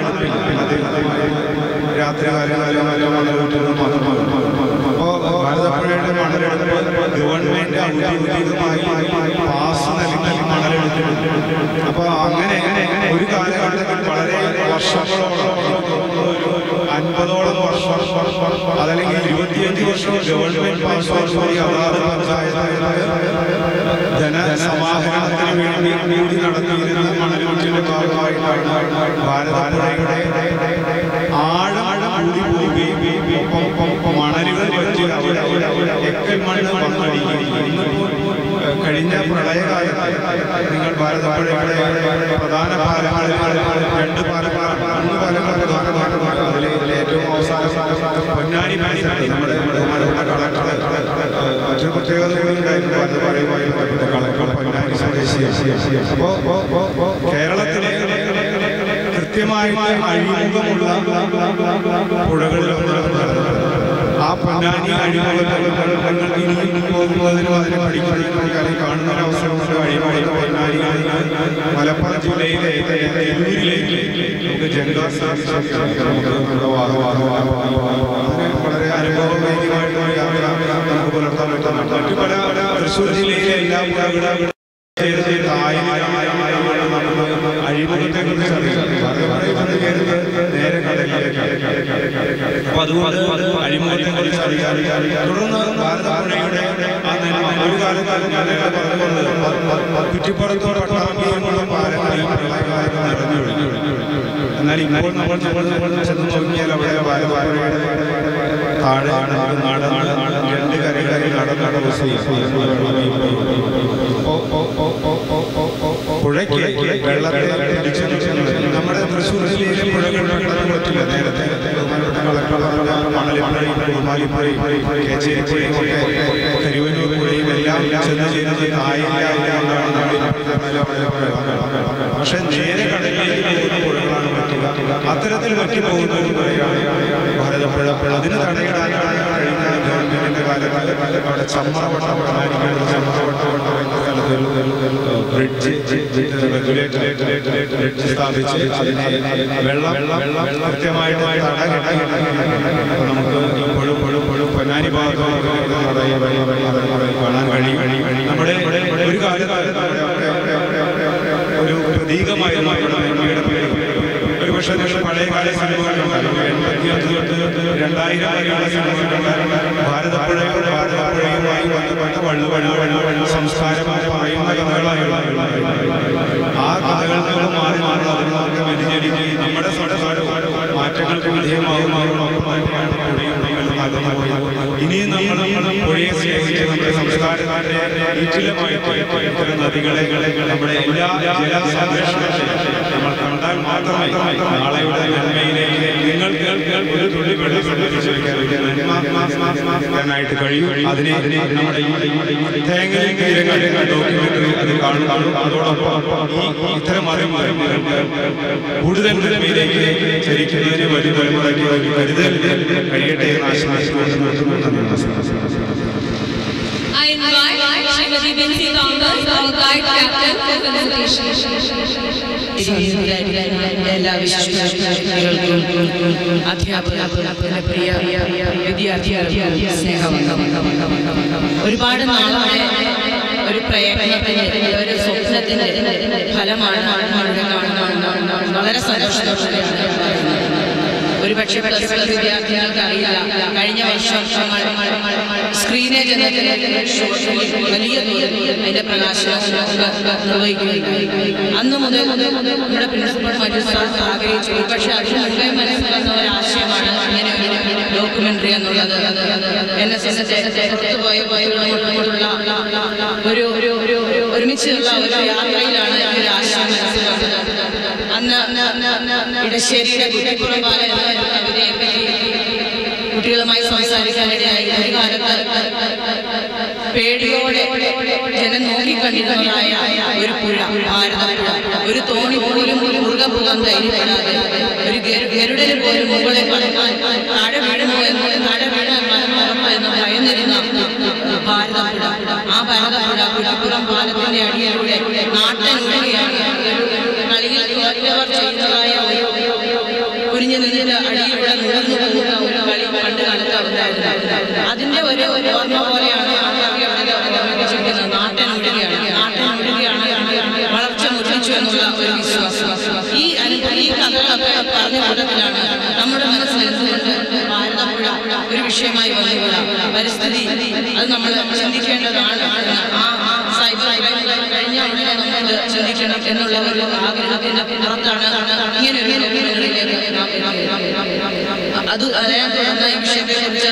രാത്രികാലം മണലെടുക്കുന്നത് മാത്രമാണ്. അപ്പോൾ ഭാരതപ്പുഴയുടെ മണലെടുപ്പ് ഗവൺമെന്റ് ഔദ്യോഗികമായി പാസ് നൽകി മണലെടുത്തിട്ടുണ്ട്. അപ്പോൾ അങ്ങനെ ഒരു കാലഘട്ടത്തിൽ വളരെ വർഷങ്ങളോളം 50ഓളം വർഷം അതല്ലെങ്കിൽ 25 വർഷം ഗവൺമെന്റ് പാസ്സാക്കി അതാത് പഞ്ചായത്ത് ധനസമാഹരണത്തിന് വേണ്ടി കൂടി നടത്തിയിരുന്ന മണലൂറ്റിന്റെ ഭാഗമായിട്ടാണ് ഭാരതപ്പുഴയുടെ ആഴം കൂടി പോവുകയും മണലുകൾ വെച്ച് എക്കൽ മണ്ണ് വന്നടിക്കുകയും കഴിഞ്ഞ പ്രളയകാലത്ത് നിങ്ങൾ ഭാരതപ്പുഴയുടെ പ്രധാന പാലങ്ങളിൽ 2 പാലങ്ങളാണ് 3 പാലങ്ങൾ പ്രധാനമാണ്. അതിൽ ഏറ്റവും അവസാനം പൊന്നാനി പരിസരത്ത് നമ്മുടെ കളക്ടർ മറ്റൊരു പ്രത്യേകത ഉണ്ടായിരുന്നു. ഭാരതപ്പുഴയുമായി ബന്ധപ്പെട്ട കളക്ടർ പൊന്നാനി സ്വദേശിയാണ്. അപ്പോൾ കേരളത്തിലെ കൃത്യമായിട്ട് അഴിമുഖമുള്ള പുഴകളിലൊന്നാണ് ആ പൊന്നാനി അഴിമുഖങ്ങൾക്ക് ഇനിയും പോകുന്നതിനും അതിനെ പഠിക്കുന്നതിനും കാണുന്ന ഒരു അവസരമുണ്ട്. അഴിമുഖത്ത് പൊന്നാനി മലപ്പുറം ജില്ലയിലെ തിരൂരിലേക്ക് നമുക്ക് ജങ്കാസ് വളരെ അനുഭവവേദ്യമായിട്ടുള്ള യാത്ര നമുക്ക് പുലർത്താൻ പറ്റുന്നുണ്ട്. മറ്റു പല തൃശ്ശൂർ ജില്ലയിലെ എല്ലാ പുഴകളും അഴിമുഖത്തെ കുറിച്ച് നേരെ കടലിലേക്കാണ്. അപ്പൊ അതുകൊണ്ട് അഴിമുഖത്തെ കുറിച്ച് അറിയാൻ തുടർന്ന് ഭാരതപ്പുഴയുടെ ഒരു കാലത്ത് കുറ്റിപ്പുറത്തോടെ പട്ടാമ്പിയുള്ള പാലങ്ങളെയും നിറഞ്ഞൊഴുകി. എന്നാൽ ഇപ്പോൾ നമ്മൾ ചെന്ന് നോക്കിയാൽ അവിടെ ഭാരതപ്പുഴയുടെ താഴെ നാടാണ് 2 കരകളിൽ നടന്ന പുഴയ്ക്ക് വെള്ളത്തെ പിടിച്ചു നമ്മുടെ തൃശ്ശൂർ ജില്ലയിലെ പുഴകൾ വെള്ളം പറ്റില്ല. നേരത്തെ മണലിപ്പുഴയും കുമാലിപ്പുഴയും കേച്ചേരിപ്പുഴയും കരുവന്നൂർ പുഴയും എല്ലാം ചെന്ന് ചെയ്യുന്നത് പക്ഷെ നേരെ കടലിലേക്ക് പോകുന്ന പുഴകളാണ് പറ്റുക. അത്തരത്തിൽ പറ്റി പോകുന്ന ഒരു പുഴയാണ് ഭാരതപ്പുഴ. അതിന് തടയിടാനാണ് കഴിഞ്ഞ ഗവൺമെന്റിന്റെ കാലത്ത് അവിടെ ചമ്മറവട്ടം ബ്രിഡ്ജ് റെഗുലേറ്റർ സ്ഥാപിച്ച് അതിനെ വെള്ളം കൃത്യമായിട്ട് നമുക്ക് ഇപ്പോഴും പൊന്നാനി ഭാഗം കാണാൻ കഴിയും. നമ്മുടെ ഒരു കാലത്ത് ഒരു പ്രതീകമായിരുന്നു ഇന്ത്യയുടെ പേര്. ഒരുപക്ഷെ പഴയകാല സിനിമകളുണ്ടായിരുന്നു. 85 തൊട്ട് 2000 വരെയുള്ള സിനിമകളുണ്ടായിരുന്നു. ഭാരതപ്പുഴയുമായി ബന്ധപ്പെട്ട സംസ്കാരമായി പറയുന്ന കഥകളായിരുന്നു. ആ കഥകളിൽ നിന്ന് മാറി അതിനൊക്കെ വ്യതിചലിക്കുകയും നമ്മുടെ മാറ്റങ്ങൾക്ക് വിധേയമാകുമാകും. ഇനിയും നമ്മൾ പുഴയെ സ്നേഹിച്ച് നമ്മുടെ സംസ്കാരത്തിന്റെ ഈറ്റിലമായിട്ട് ഇത്തരം നദികളെ നമ്മുടെ എല്ലാ ജലസംരക്ഷണത്തെ നമ്മൾ കണ്ടാൽ മാത്രമേ നാളെയുടെ നന്മയിലേക്ക് നിങ്ങൾക്ക് ഒരു തുള്ളി വെള്ളം സംഭരിച്ചു വയ്ക്കാനായിട്ട് കഴിയും. അതിനെ നമ്മുടെ തേങ്ങയും ഡോക്യുമെന്ററി അത് കാണുന്നു. അതോടൊപ്പം ഇത്തരം അറിവുകൾ കൂടുതൽ നന്മയിലേക്ക് ചരിക്കുന്നതിന് വലിയ തലമുറയ്ക്ക് ഒരു കരുതൽ കഴിയട്ടെ എന്ന് ആശംസിക്കുന്നു. I invite Srimati Vincy Thomas, our guide captain for felicitation. എല്ലാ വിശിഷ്ടർക്കും അധ്യാപകർക്കും പ്രിയ വിദ്യാർത്ഥികൾക്കും സ്നേഹവന്ദനം. ഒരുപാട് നാളായ ഒരു പ്രയത്നത്തിന് ഒരു സ്വപ്നത്തിന്റെ ഫലമാണ് വളരെ സന്തോഷത്തോടെയാണ് പറയുന്നത്. ഒരുപക്ഷെ വിദ്യാർത്ഥികൾക്ക് അറിയില്ല, കഴിഞ്ഞ വർഷം സ്ക്രീനേജ് എന്നതിലെ വലിയ അതിന്റെ പ്രകാശനം നിർവഹിക്കുകയുണ്ടായി. അന്ന് മുതൽ നമ്മുടെ പ്രിൻസിപ്പൽ ആഗ്രഹിച്ചു. പക്ഷെ അതിന് മുൻപേ മനസ്സിലാക്കുന്ന ഒരാശയമാണ് ഇങ്ങനെ ഒരു ഡോക്യുമെന്ററി എന്നുള്ളത്. ഒരുമിച്ചുള്ള ഒരു യാത്രയിലാണ് ഈ ഒരു ആശയം മനസ്സിലാക്കുന്നത്. അന്ന് ഇടശ്ശേരിയുടെ കുട്ടിപ്പുറം പാല എന്ന കവിതയെ കുട്ടികളുമായി സംസാരിക്കാനിടയായി. ഒരു കാലത്ത് പേടിയോടെ ജനം നോക്കിക്കണ്ടിരുന്നതായ ഒരു പുഴ, ഭാരതപ്പുഴ, ഒരു തോണി പോലും മുറുകെ പോകാൻ ധൈര്യപ്പെടാതെ, ഒരു ഗരുഡന് പോലും മുകളിൽ പറക്കാൻ താഴെ വീഴുമോ എന്ന് ഭയന്നിരുന്ന ഭാരതപ്പുഴ. ആ ഭാരതപ്പുഴ കുട്ടിപ്പുറം പാലത്തിന്റെ അടിയിലൂടെ നാട്ടിലൂടെയാണ് കളിയിൽ തോറ്റവർ ചെയ്യുന്നതായ കുരിഞ്ഞു നിന്നിട്ട് അടിയിലൂടെ നുഴർന്നു പോകുന്ന ഒരു കളി പണ്ട് കാലത്ത് ഉണ്ടായിരുന്നു. അതിന്റെ ഒരു ഓർമ്മ പോലെയാണ് ആ കവി അവിടെ അവതരിപ്പിച്ചിരിക്കുന്നത്. നാട്ടിനൊഴുകയാണ് വളർച്ച മുറിച്ചു എന്നുള്ള ഒരു വിശ്വാസം. ഈ കഥകളൊക്കെ പറഞ്ഞ കൂട്ടത്തിലാണ് നമ്മുടെ മനസ്സിലെത്തുന്നത് ഭാരതപ്പുഴ ഒരു വിഷയമായി വന്നിട്ടുള്ള പരിസ്ഥിതി. അത് നമ്മൾ ചിന്തിക്കേണ്ടതാണ്. ആ സൈബർ കഴിഞ്ഞ ഉടനെ നമ്മൾ ചിന്തിക്കണം എന്നുള്ള ഒരു ആഗ്രഹത്തിന്റെ പുറത്താണ് ഇങ്ങനെ ഒരു ഡോക്യുമെന്ററിയിലേക്ക് അത് ഈ വിഷയത്തെ കുറിച്ച്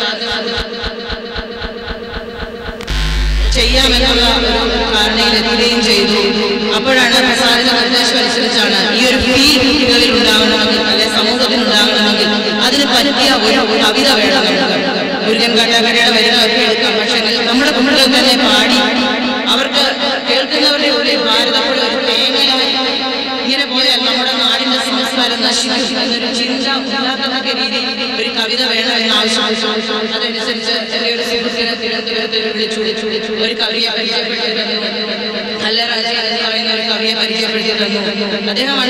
ചെയ്യാമെന്നുള്ള ഒരു ധാരണയിലെത്തുകയും ചെയ്തു. അപ്പോഴാണ് പ്രസാദിന്റെ നിർദ്ദേശം അനുസരിച്ചാണ് ഈ ഒരു ഫീൽ കുട്ടികളിൽ ഉണ്ടാകണമെങ്കിൽ, അല്ലെ സമൂഹത്തിൽ ഉണ്ടാകണമെങ്കിൽ അതിന് പറ്റിയ ഒരു കവിത വേണം. മുരുകൻ കാട്ടാക്കടയുടെ വരികളൊക്കെ എടുക്കാം. പക്ഷെ നമ്മുടെ കുട്ടികൾ തന്നെ പാടി അവർക്ക് കേൾക്കുന്നവരുടെ ഒരു ഭാരതപ്പുഴ ഒരു തേങ്ങയായി ഇങ്ങനെ പോയാൽ നമ്മുടെ നാടിന്റെ സംസ്കാരം നശിക്കും എന്നൊരു ചിന്ത ഉണ്ടാക്കത്തക്ക രീതിയിൽ ഒരു കവിത വേണമെന്ന് ആവശ്യപ്പെട്ടു. അതനുസരിച്ച് ചെറിയൊരു സുഹൃത്തിനെ തിരുവനന്തപുരത്ത് വിളിച്ചു ഒരു കവിയെ പരിചയപ്പെടുത്തി തന്നു. നല്ല രാജ എന്ന് പറയുന്ന ഒരു കവിയെ പരിചയപ്പെടുത്തി തന്നു. അദ്ദേഹമാണ്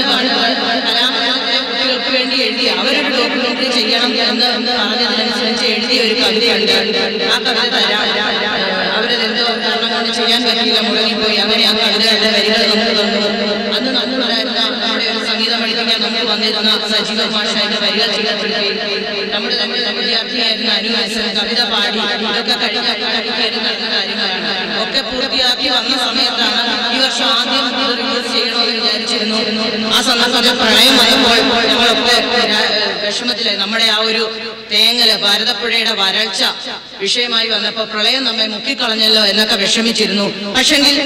കുട്ടികൾക്ക് വേണ്ടി എഴുതിയ അവരൊരു ഡോക്യുമെന്ററി ചെയ്യണം എന്ന് പറഞ്ഞതിനനുസരിച്ച് എഴുതിയ ഒരു കവിതയുണ്ട്. ആ കവിത തരാം. അവരതെന്തോ കാരണം കൊണ്ട് ചെയ്യാൻ പറ്റില്ല, മുടങ്ങിപ്പോയി. അങ്ങനെ ആ കവിതയുടെ വരികൾ നമുക്ക് തന്നു. അന്ന് നമ്മളുണ്ടായിരുന്ന നമ്മുടെ ഒരു സംഗീതം പഠിപ്പിക്കാൻ നമുക്ക് വന്നിരുന്ന സജീവ ഭാഷയുടെ വരികൾ ചിട്ടപ്പെടുത്തി നമ്മുടെ തന്നെ വിദ്യാർത്ഥിയായിരുന്ന അനുവാസം കവിത പാടി. ഇതൊക്കെ കഴിക്കായിരുന്ന കാര്യങ്ങളാണ്. ഒക്കെ പൂർത്തിയാക്കി വന്ന സമയത്താണ് ഈ വർഷം ആദ്യം റിലീസ് ചെയ്യണമെന്ന് വിചാരിച്ചിരുന്നു. ആ സന്ദർഭത്തിൽ പ്രളയം വന്നപ്പോൾ ഞങ്ങളൊക്കെ വിഷമത്തിലായി. നമ്മുടെ ആ ഒരു തേങ്ങല് ഭാരതപ്പുഴയുടെ വരൾച്ച വിഷയമായി വന്നപ്പോൾ പ്രളയം നമ്മെ മുക്കിക്കളഞ്ഞല്ലോ എന്നൊക്കെ വിഷമിച്ചിരുന്നു. പക്ഷെങ്കിൽ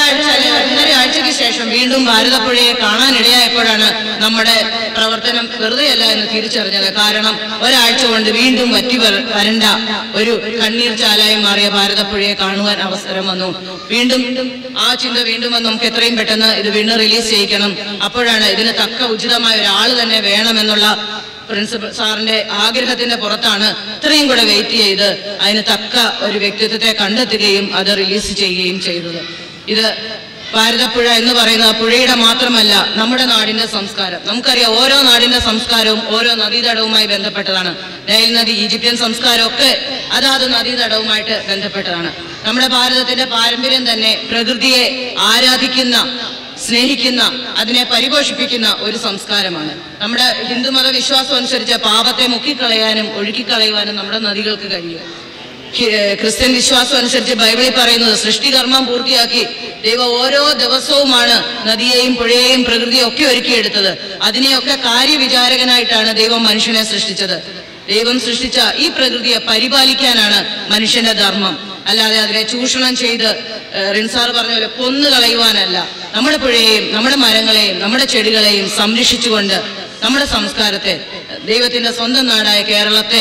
ഒന്നര ആഴ്ചയ്ക്ക് ശേഷം വീണ്ടും ഭാരതപ്പുഴയെ കാണാനിടയായപ്പോഴാണ് നമ്മുടെ പ്രവർത്തനം വെറുതെയല്ല എന്ന് തിരിച്ചറിഞ്ഞത്. കാരണം ഒരാഴ്ച കൊണ്ട് വീണ്ടും വറ്റി വരണ്ട ഒരു കണ്ണീർ ചാലായി മാറിയ ഭാരതപ്പുഴയെ കാണുവാൻ അവസരം വന്നു. വീണ്ടും ആ ചിന്ത വീണ്ടും വന്ന് നമുക്ക് എത്രയും പെട്ടെന്ന് ഇത് വീണ്ടും റിലീസ് ചെയ്യിക്കണം. അപ്പോഴാണ് ഇതിന് തക്ക ഉചിതമായ ഒരാൾ തന്നെ വേണമെന്നുള്ള പ്രിൻസിപ്പൽ സാറിന്റെ ആഗ്രഹത്തിന്റെ പുറത്താണ് ഇത്രയും കൂടെ വെയിറ്റ് ചെയ്ത് അതിന് തക്ക ഒരു വ്യക്തിത്വത്തെ കണ്ടെത്തുകയും അത് റിലീസ് ചെയ്യുകയും ചെയ്തത്. ഇത് ഭാരതപ്പുഴ എന്ന് പറയുന്ന പുഴയുടെ മാത്രമല്ല നമ്മുടെ നാടിന്റെ സംസ്കാരം. നമുക്കറിയാം ഓരോ നാടിന്റെ സംസ്കാരവും ഓരോ നദീതടവുമായി ബന്ധപ്പെട്ടതാണ്. നൈൽ നദി, ഈജിപ്ഷ്യൻ സംസ്കാരമൊക്കെ അതാത് നദീതടവുമായിട്ട് ബന്ധപ്പെട്ടതാണ്. നമ്മുടെ ഭാരതത്തിന്റെ പാരമ്പര്യം തന്നെ പ്രകൃതിയെ ആരാധിക്കുന്ന, സ്നേഹിക്കുന്ന, അതിനെ പരിപോഷിപ്പിക്കുന്ന ഒരു സംസ്കാരമാണ്. നമ്മുടെ ഹിന്ദുമത വിശ്വാസം അനുസരിച്ച് പാപത്തെ മുക്കിക്കളയാനും ഒഴുക്കിക്കളയുവാനും നമ്മുടെ നദികൾക്ക് കഴിയും. ക്രിസ്ത്യൻ വിശ്വാസം അനുസരിച്ച് ബൈബിളിൽ പറയുന്നത് സൃഷ്ടികർമ്മം പൂർത്തിയാക്കി ദൈവം ഓരോ ദിവസവുമാണ് നദിയെയും പുഴയെയും പ്രകൃതിയും ഒക്കെ ഒരുക്കിയെടുത്തത്. അതിനെയൊക്കെ കാര്യവിചാരകനായിട്ടാണ് ദൈവം മനുഷ്യനെ സൃഷ്ടിച്ചത്. ദൈവം സൃഷ്ടിച്ച ഈ പ്രകൃതിയെ പരിപാലിക്കാനാണ് മനുഷ്യന്റെ ധർമ്മം. അല്ലാതെ അതിനെ ചൂഷണം ചെയ്ത് റിൻസാർ പറഞ്ഞ പോലെ കൊന്നുകളയുവാനല്ല. നമ്മുടെ പുഴയെയും നമ്മുടെ മരങ്ങളെയും നമ്മുടെ ചെടികളെയും സംരക്ഷിച്ചുകൊണ്ട് നമ്മുടെ സംസ്കാരത്തെ, ദൈവത്തിന്റെ സ്വന്തം നാടായ കേരളത്തെ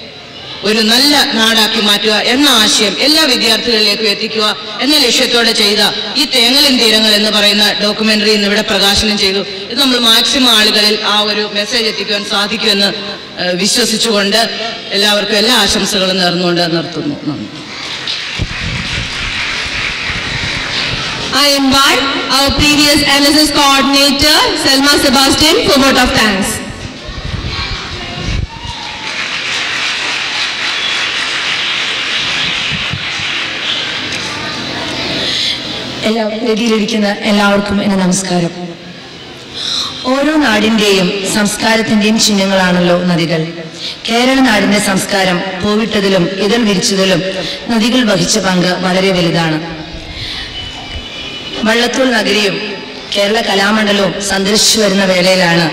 ഒരു നല്ല നാടാക്കി മാറ്റുക എന്ന ആശയം എല്ലാ വിദ്യാർത്ഥികളിലേക്കും എത്തിക്കുക എന്ന ലക്ഷ്യത്തോടെ ചെയ്ത ഈ തേങ്ങലിൻ തീരങ്ങൾ എന്ന് പറയുന്ന ഡോക്യുമെന്ററി ഇന്ന് ഇവിടെ പ്രകാശനം ചെയ്തു. ഇത് നമ്മൾ മാക്സിമം ആളുകളിൽ ആ ഒരു മെസ്സേജ് എത്തിക്കുവാൻ സാധിക്കുമെന്ന് വിശ്വസിച്ചുകൊണ്ട് എല്ലാവർക്കും എല്ലാ ആശംസകളും നേർന്നുകൊണ്ട് നിർത്തുന്നു. നന്ദി. I invite our previous NSS coordinator, Selma Sebastian, for vote of thanks. എല്ലാവർക്കും എന്റെ നമസ്കാരം. ഓരോ നാടിന്റെയും സംസ്കാരത്തിന്റെയും ചിഹ്നങ്ങളാണല്ലോ നദികൾ. കേരള നാടിന്റെ സംസ്കാരം പൂവിട്ടതിലും ഇതൾ വിരിച്ചതിലും നദികൾ വഹിച്ച പങ്ക് വളരെ വലുതാണ്. വള്ളത്തോൾ നഗരിയും കേരള കലാമണ്ഡലവും സന്ദർശിച്ചു വരുന്ന വേളയിലാണ്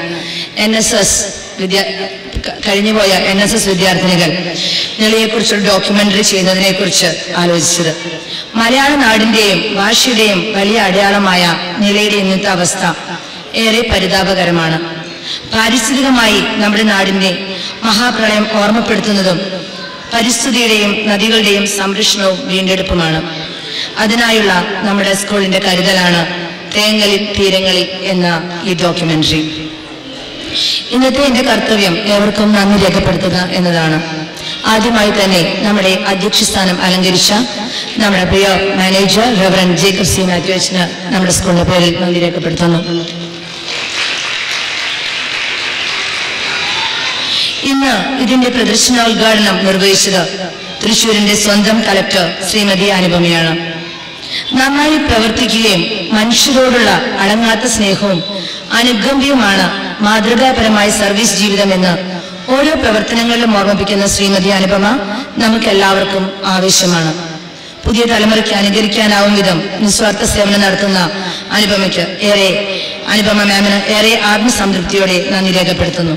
കഴിഞ്ഞുപോയ NSS വിദ്യാർത്ഥിനികൾ നിളയെക്കുറിച്ചൊരു ഡോക്യുമെന്ററി ചെയ്യുന്നതിനെ കുറിച്ച് ആലോചിച്ചത്. മലയാള നാടിന്റെയും ഭാഷയുടെയും വലിയ അടയാളമായ നിളയുടെ ഇന്നത്തെ അവസ്ഥ ഏറെ പരിതാപകരമാണ്. പാരിസ്ഥിതികമായി നമ്മുടെ നാടിന്റെ മഹാപ്രളയം ഓർമ്മപ്പെടുത്തുന്നതും പരിസ്ഥിതിയുടെയും നദികളുടെയും സംരക്ഷണവും വീണ്ടെടുപ്പുമാണ്. അതിനായുള്ള നമ്മുടെ സ്കൂളിന്റെ കരുതലാണ് തേങ്ങലിൽ തീരങ്ങളിൽ എന്ന ഈ ഡോക്യുമെന്ററി. ഇന്നത്തെ എന്റെ കർത്തവ്യം ഏവർക്കും നന്ദി രേഖപ്പെടുത്തുക എന്നതാണ്. ആദ്യമായി തന്നെ നമ്മുടെ അധ്യക്ഷ സ്ഥാനം അലങ്കരിച്ച നമ്മുടെ പ്രിയ മാനേജർ റവറൻ ജേക്കബ് സി മാത്യുവിന് നമ്മുടെ സ്കൂളിന്റെ പേരിൽ നന്ദി രേഖപ്പെടുത്തുന്നു. ഇന്ന് ഇതിന്റെ പ്രദർശനോദ്ഘാടനം നിർവഹിച്ചത് തൃശ്ശൂരിന്റെ സ്വന്തം കളക്ടർ ശ്രീമതി അനുപമയാണ്. നന്നായി പ്രവർത്തിക്കുകയും മനുഷ്യരോടുള്ള അടങ്ങാത്ത സ്നേഹവും അനുകമ്പയുമാണ് മാതൃകാപരമായ സർവീസ് ജീവിതമെന്ന് ഓരോ പ്രവർത്തനങ്ങളിലും ഓർമ്മിപ്പിക്കുന്ന ശ്രീമതി അനുപമ നമുക്കെല്ലാവർക്കും ആവശ്യമാണ്. പുതിയ തലമുറയ്ക്ക് അനുകരിക്കാനാവും വിധം നിസ്വാർത്ഥ സേവനം നടത്തുന്ന അനുപമ മാമിന് ഏറെ ആത്മസംതൃപ്തിയോടെ നന്ദി രേഖപ്പെടുത്തുന്നു.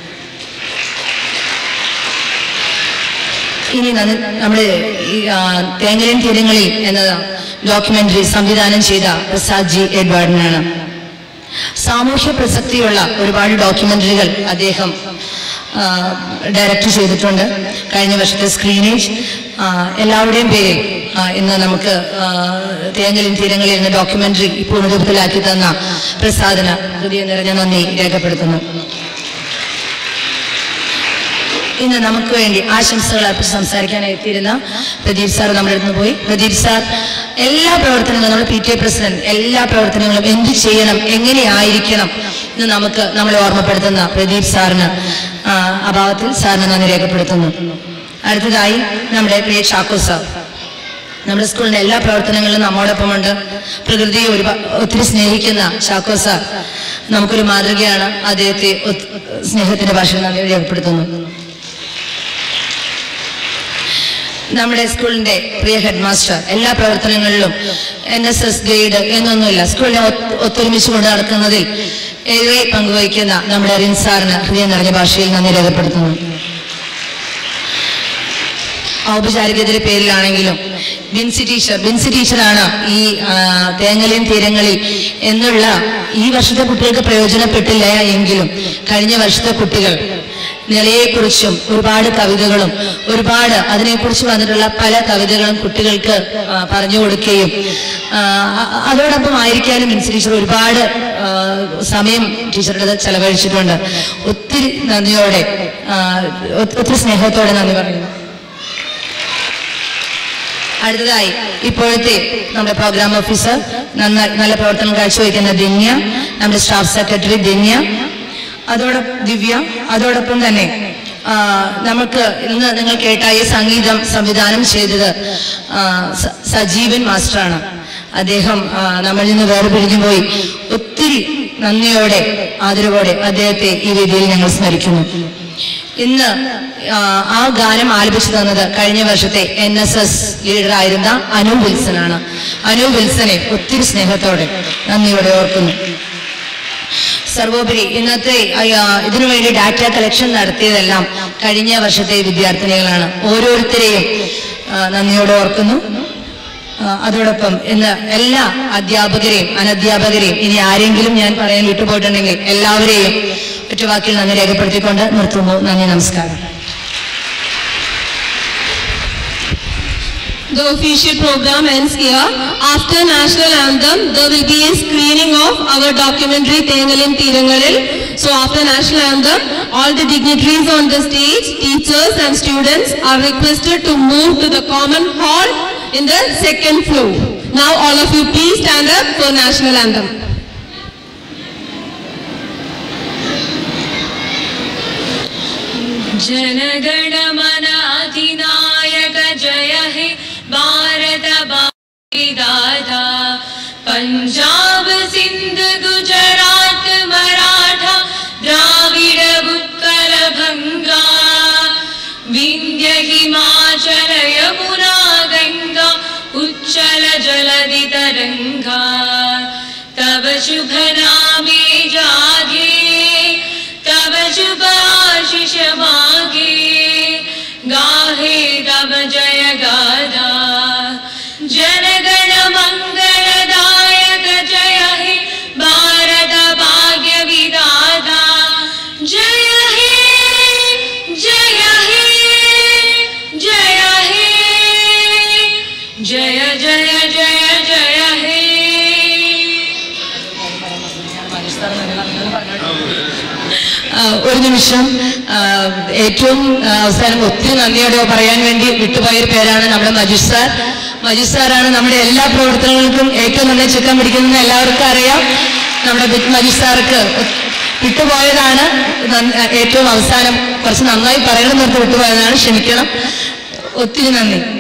ഇനി നമ്മുടെ തേങ്ങലിൻ തീരങ്ങളിൽ എന്ന ഡോക്യുമെന്ററി സംവിധാനം ചെയ്ത പ്രസാദ് ജി എഡ്വാർഡിനാണ്. സാമൂഹ്യ പ്രസക്തിയുള്ള ഒരുപാട് ഡോക്യുമെന്ററികൾ അദ്ദേഹം ഡയറക്റ്റ് ചെയ്തിട്ടുണ്ട്. കഴിഞ്ഞ വർഷത്തെ സ്ക്രീനേജ് എല്ലാവരുടെയും പേരിൽ ഇന്ന് നമുക്ക് തേങ്ങലിൻ തീരങ്ങളിൽ എന്ന ഡോക്യുമെന്ററി ഇപ്പോൾ രൂപത്തിലാക്കി തന്ന പ്രസാദിന് ഹൃദയം നിറഞ്ഞ നന്ദി രേഖപ്പെടുത്തുന്നു. ഇന്ന് നമുക്ക് വേണ്ടി ആശംസകൾ അർപ്പിച്ച് സംസാരിക്കാനായി എത്തിയിരുന്ന പ്രദീപ് സാർ നമ്മുടെ അടുത്ത് പോയി. പ്രദീപ് സാർ എല്ലാ പ്രവർത്തനങ്ങളും, നമ്മുടെ PTA പ്രസിഡന്റ് എല്ലാ പ്രവർത്തനങ്ങളും എന്ത് ചെയ്യണം, എങ്ങനെയായിരിക്കണം എന്ന് നമ്മളെ ഓർമ്മപ്പെടുത്തുന്ന പ്രദീപ് സാറിന് അഭാവത്തിൽ സാറിന് നന്ദി രേഖപ്പെടുത്തുന്നു. അടുത്തതായി നമ്മുടെ പ്രിയ ചാക്കോ സാർ നമ്മുടെ സ്കൂളിന്റെ എല്ലാ പ്രവർത്തനങ്ങളിലും നമ്മോടൊപ്പമുണ്ട്. പ്രകൃതിയെ ഒത്തിരി സ്നേഹിക്കുന്ന ചാക്കോ സാർ നമുക്കൊരു മാതൃകയാണ്. അദ്ദേഹത്തെ സ്നേഹത്തിന്റെ ഭാഷയിൽ നന്ദി രേഖപ്പെടുത്തുന്നു. നമ്മുടെ സ്കൂളിന്റെ പ്രിയ ഹെഡ് മാസ്റ്റർ എല്ലാ പ്രവർത്തനങ്ങളിലും NSS ഗൈഡ് എന്നൊന്നുമില്ല, സ്കൂളിനെ ഒത്തൊരുമിച്ച് കൊണ്ട് നടക്കുന്നതിൽ ഏറെ പങ്കുവഹിക്കുന്ന നമ്മുടെ റിൻ സാറിന് ഹൃദയം നിറഞ്ഞ ഭാഷയിൽ നന്ദി രേഖപ്പെടുത്തുന്നു. ഔപചാരികതയുടെ പേരിലാണെങ്കിലും ബിൻസി ടീച്ചറാണ് ഈ തേങ്ങലിൻ തീരങ്ങളിൽ എന്നുള്ള ഈ വർഷത്തെ കുട്ടികൾക്ക് പ്രയോജനപ്പെട്ടില്ല എങ്കിലും കഴിഞ്ഞ വർഷത്തെ കുട്ടികൾ നിളയെക്കുറിച്ചും ഒരുപാട് കവിതകളും ഒരുപാട് അതിനെക്കുറിച്ച് വന്നിട്ടുള്ള പല കവിതകളും കുട്ടികൾക്ക് പറഞ്ഞു കൊടുക്കുകയും അതോടൊപ്പം ആയിരിക്കാനും ബിൻസി ടീച്ചർ ഒരുപാട് സമയം ടീച്ചറുടെ ചെലവഴിച്ചിട്ടുണ്ട്. ഒത്തിരി നന്ദിയോടെ ഒത്തിരി സ്നേഹത്തോടെ നന്ദി പറയുന്നു. അടുത്തതായി ഇപ്പോഴത്തെ നമ്മുടെ പ്രോഗ്രാം ഓഫീസർ നല്ല പ്രവർത്തനം കാഴ്ചവെക്കുന്ന ധന്യ, നമ്മുടെ സ്റ്റാഫ് സെക്രട്ടറി ധന്യ, ദിവ്യ, അതോടൊപ്പം തന്നെ നമുക്ക് ഇന്ന് നിങ്ങൾ കേട്ട ഈ സംഗീതം സംവിധാനം ചെയ്തത് സജീവൻ മാസ്റ്ററാണ്. അദ്ദേഹം നമ്മളിൽ നിന്ന് വേർപിരിഞ്ഞു പോയി. ഒത്തിരി നന്ദിയോടെ ആദരവോടെ അദ്ദേഹത്തെ ഈ വേദിയിൽ ഞങ്ങൾ സ്മരിക്കുന്നു. ഇന്ന് ആ ഗാനം ആലപിച്ചു തന്നത് കഴിഞ്ഞ വർഷത്തെ NSS ലീഡറായിരുന്ന അനു വിൽസനാണ്. അനു വിൽസനെ ഒത്തിരി സ്നേഹത്തോടെ നന്ദിയോടെ ഓർക്കുന്നു. സർവോപരി ഇന്നത്തെ ഇതിനുവേണ്ടി ഡാറ്റ കളക്ഷൻ നടത്തിയതെല്ലാം കഴിഞ്ഞ വർഷത്തെ വിദ്യാർത്ഥിനികളാണ്. ഓരോരുത്തരെയും നന്ദിയോടെ ഓർക്കുന്നു. അതോടൊപ്പം ഇന്ന് എല്ലാ അധ്യാപകരെയും അനധ്യാപകരെയും ഇനി ആരെങ്കിലും ഞാൻ പറയാൻ വിട്ടുപോയിട്ടുണ്ടെങ്കിൽ എല്ലാവരെയും ഒറ്റവാക്കിൽ നന്ദി രേഖപ്പെടുത്തിക്കൊണ്ട് നിർത്തുന്നു. നന്ദി, നമസ്കാരം. The official program ends here. After national anthem, there will be a screening of our documentary Thengalin Thirangalil. So after national anthem, all the dignitaries on the stage, teachers and students are requested to move to the common hall in the second floor. Now all of you please stand up for national anthem. जनगण मन अधिनायक जय हे भारत दाता पंजाब सिंध गुजरात मराठा द्राविड उत्कल गंगा विंध्य हिमाचल यमुना गंगा उच्चल जलधि तरंगा तब शुभ नामे जागे तब शुभ आशीष मागे गाहे तब जय गाथा जनगण मंगलदायक जय हे भारत भाग्य विधाता जय हे जय हे जय हे जय जय जय जय हे ഒരു നിമിഷം ഏറ്റവും അവസാനം ഒത്തിരി നന്ദിയോടെ പറയാൻ വേണ്ടി വിട്ടുപോയൊരു പേരാണ് നമ്മുടെ മജീദ് സാർ. മജീദ് സാറാണ് നമ്മുടെ എല്ലാ പ്രവർത്തനങ്ങൾക്കും ഏറ്റവും നന്നായി ചിത്രം പിടിക്കുന്നത് എല്ലാവർക്കും അറിയാം. നമ്മുടെ മജീദ് സാർക്ക് വിട്ടുപോയതാണ് ഏറ്റവും അവസാനം കുറച്ച് നന്നായി പറയണം നിർത്തി വിട്ടുപോയതാണ്, ക്ഷമിക്കണം. ഒത്തിരി നന്ദി.